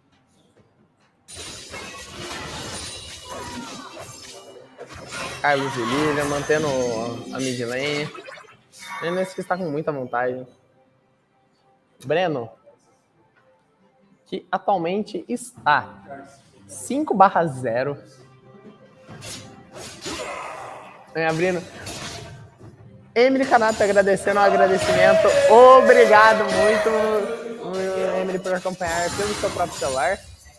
Carlos e Lívia mantendo a mid lane. Esse que está com muita vontade. Breno, que atualmente está cinco barra zero. Vem abrindo. Emily Canato agradecendo o agradecimento. Obrigado muito, Emily, por acompanhar pelo seu próprio celular.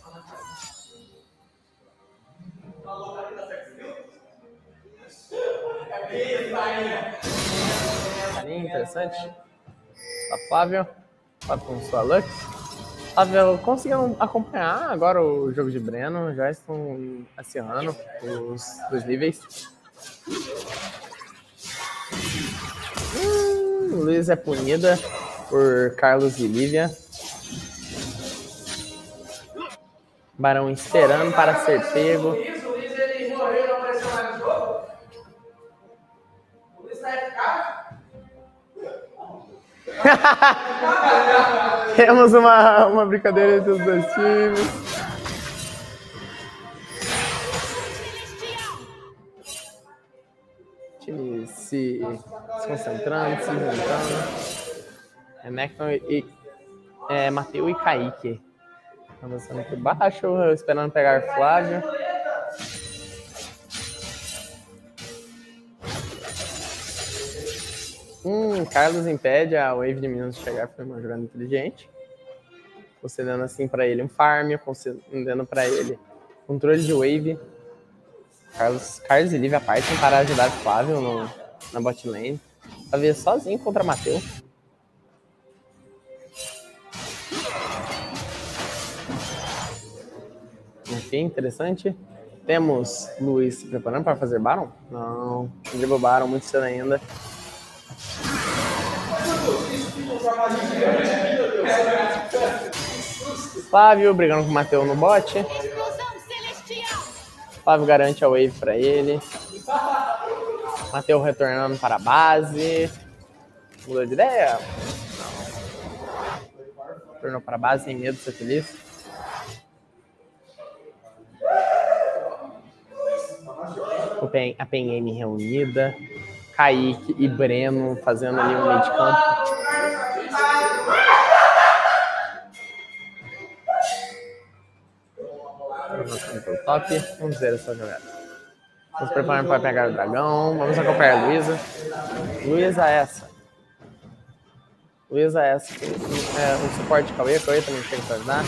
Carinho interessante. A Flávio. Flávio com sua Lux. Flávio, conseguiram acompanhar agora o jogo de Breno. Já estão acirrando os dois níveis. Hum, Luiz é punida por Carlos e Lívia. Barão esperando para ser pego. O Luiz, ele morreu, não apareceu mais no jogo? O Luiz tá eficaz? Temos uma, uma brincadeira entre os dois times. Time se, se concentrando, se juntando. Renekton e é, Mateus e Kaique. Avançando aqui baixo, esperando pegar Flávio. Hum, Carlos impede a wave de Minas de chegar, foi uma jogada inteligente. Concedendo assim para ele um farm, concedendo para ele controle de wave. Carlos, Carlos e Lívia partem para ajudar o Flávio no, na bot lane. Flávio sozinho contra Mateus. Enfim, interessante. Temos Luiz se preparando para fazer Baron? Não, não dribble Baron, muito cedo ainda. Flávio brigando com o Mateus no bot. Flávio garante a wave para ele. Mateus retornando para a base. Mudou de ideia? Não. Retornou para a base sem medo de ser feliz. A P M reunida. Kaique e Breno fazendo ali um meio de campo. Pelo top. Vamos ver essa jogada. Vamos preparando para pegar o dragão. Vamos acompanhar a Luísa. Luísa essa. Luísa essa. É, um suporte de Cauê. Cauê também tem que ajudar.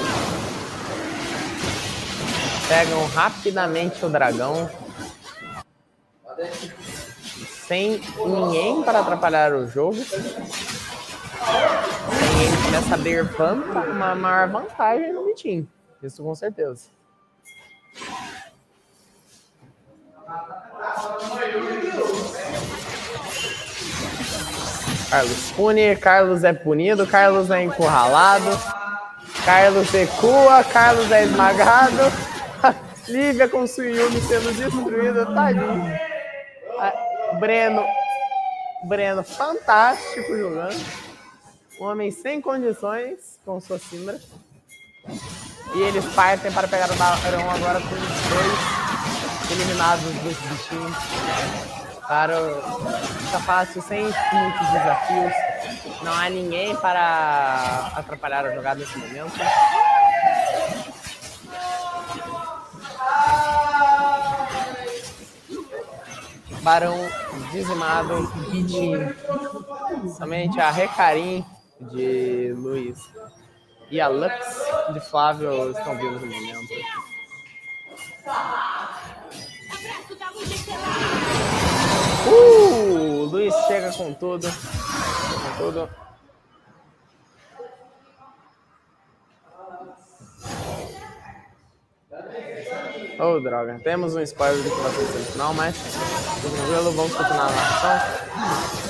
Pegam rapidamente o dragão. Sem ninguém para atrapalhar o jogo. Ninguém começa a ter uma maior vantagem no Bitinho. Isso com certeza. Carlos pune, Carlos é punido, Carlos é encurralado. Carlos recua, Carlos é esmagado. Lívia com Suyumi sendo destruída, tadinho. Breno, Breno fantástico jogando. Um homem sem condições com sua Syndra. E eles partem para pegar o Barão agora com os dois eliminados dos bichinhos. Para fica fácil, sem muitos desafios. Não há ninguém para atrapalhar a jogada nesse momento. Barão dizimado e somente a Recarim de Luiz e a Lux de Flávio estão vivos no momento. Uh, Luiz chega com tudo. Com tudo. Oh, droga. Temos um spoiler do que vai acontecer no final, mas tranquilo, vamos continuar a narração.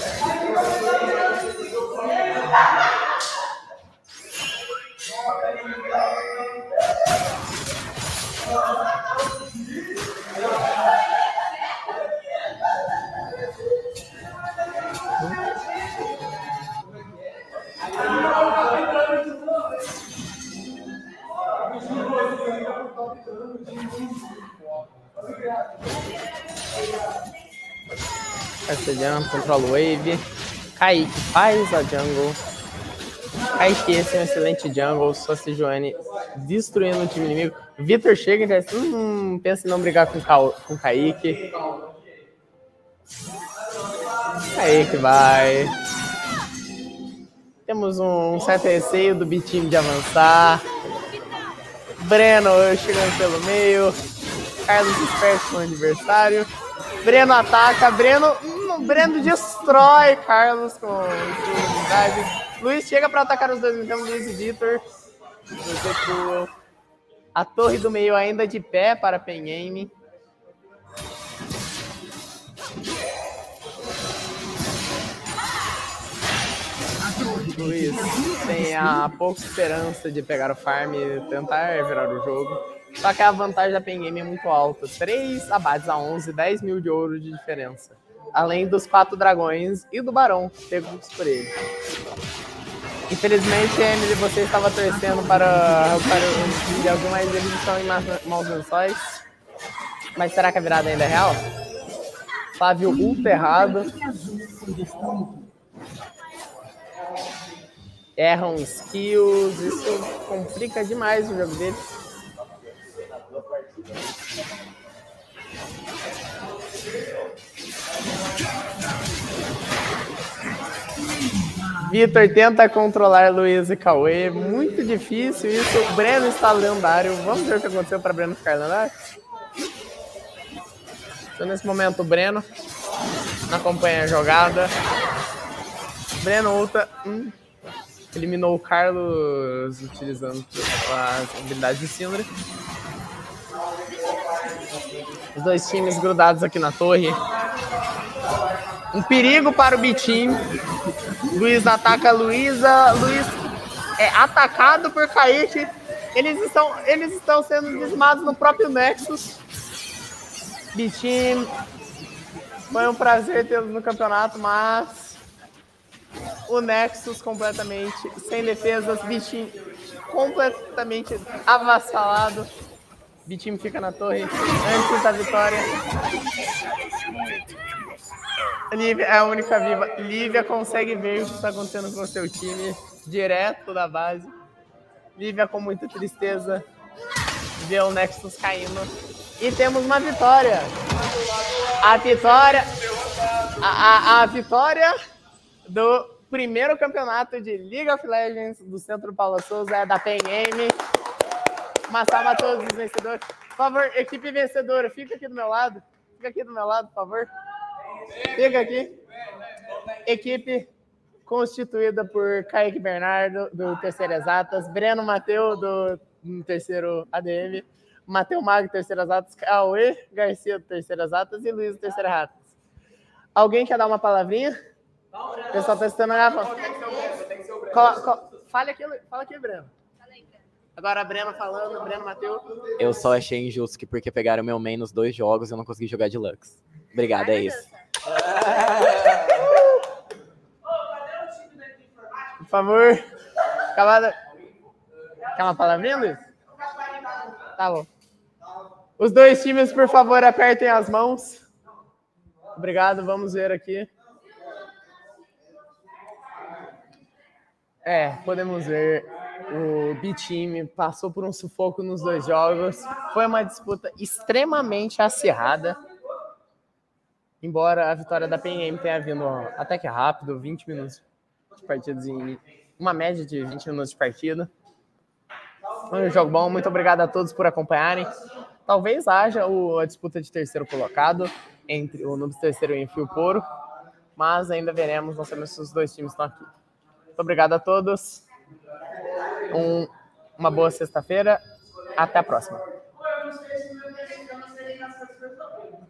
Castellano controla o Wave. Kaique faz a jungle. Kaique, esse é um excelente jungle. Só se Joane destruindo o time inimigo. Vitor chega e diz: hum, pensa em não brigar com o Kaique. Kaique vai. Temos um certo receio do B-Team de avançar. Breno chegando pelo meio. Carlos esperto com o adversário. Breno ataca. Breno, hum, Breno destrói Carlos com unidade. Luiz chega para atacar os dois. Então, Luiz e Vitor. A torre do meio ainda de pé para Penhame. Luiz tem a pouca esperança de pegar o farm e tentar virar o jogo. Só que a vantagem da Penhame é muito alta. três abates a onze, dez mil de ouro de diferença. Além dos quatro dragões e do barão pegos por ele. Infelizmente, Emily, você estava torcendo para, para o time de alguém, mas eles estão em maus lençóis. Mas será que a virada ainda é real? Flávio ultra errado. Erram skills, isso complica demais o jogo deles. Vitor tenta controlar Luiz e Cauê. Muito difícil isso. O Breno está lendário. Vamos ver o que aconteceu para Breno ficar lendário. Então, nesse momento, o Breno não acompanha a jogada. Breno ulta. Hum. Eliminou o Carlos utilizando a habilidade de Syndra. Os dois times grudados aqui na torre. Um perigo para o B-Team. Luiz ataca a Luísa. Luiz é atacado por Kaique. Eles estão, eles estão sendo dizimados no próprio Nexus. B-Team. Foi um prazer tê-los no campeonato, mas o Nexus completamente sem defesas. B-Team completamente avassalado. B-Team fica na torre antes da vitória. Lívia é a única viva. Lívia consegue ver o que está acontecendo com o seu time direto da base. Lívia com muita tristeza vê o Nexus caindo. E temos uma vitória. A vitória. A, a, a vitória do primeiro campeonato de League of Legends do Centro Paula Souza é da Penhame. Uma salva a todos os vencedores. Por favor, equipe vencedora, fica aqui do meu lado. Fica aqui do meu lado, por favor. Fica aqui. Equipe constituída por Kaique Bernardo, do terceiro Exatas, Breno Mateu, do, do terceiro A D M, Mateu Mago, do terceiro Exatas, Cauê Garcia, do terceiro Exatas e Luiz, do terceiro Ratas. Alguém quer dar uma palavrinha? O pessoal está testando a garrafa. Fala aqui, fala aqui, Breno. Agora, Breno falando, Breno Matheus. Eu só achei injusto que porque pegaram meu main nos dois jogos eu não consegui jogar de Lux. Obrigado, é isso. Por favor. Acabada. Quer uma palavrinha, Luiz? Tá bom. Os dois times, por favor, apertem as mãos. Obrigado, vamos ver aqui. É, podemos ver. O B-Team passou por um sufoco nos dois jogos. Foi uma disputa extremamente acirrada. Embora a vitória da P N M tenha vindo até que rápido, vinte minutos de partidas em uma média de vinte minutos de partida. Foi um jogo bom, muito obrigado a todos por acompanharem. Talvez haja o, a disputa de terceiro colocado entre o Noobs terceiro e o Fio Poro, mas ainda veremos, não sabemos se os dois times estão aqui. Muito obrigado a todos. Um, uma boa sexta-feira. Até a próxima.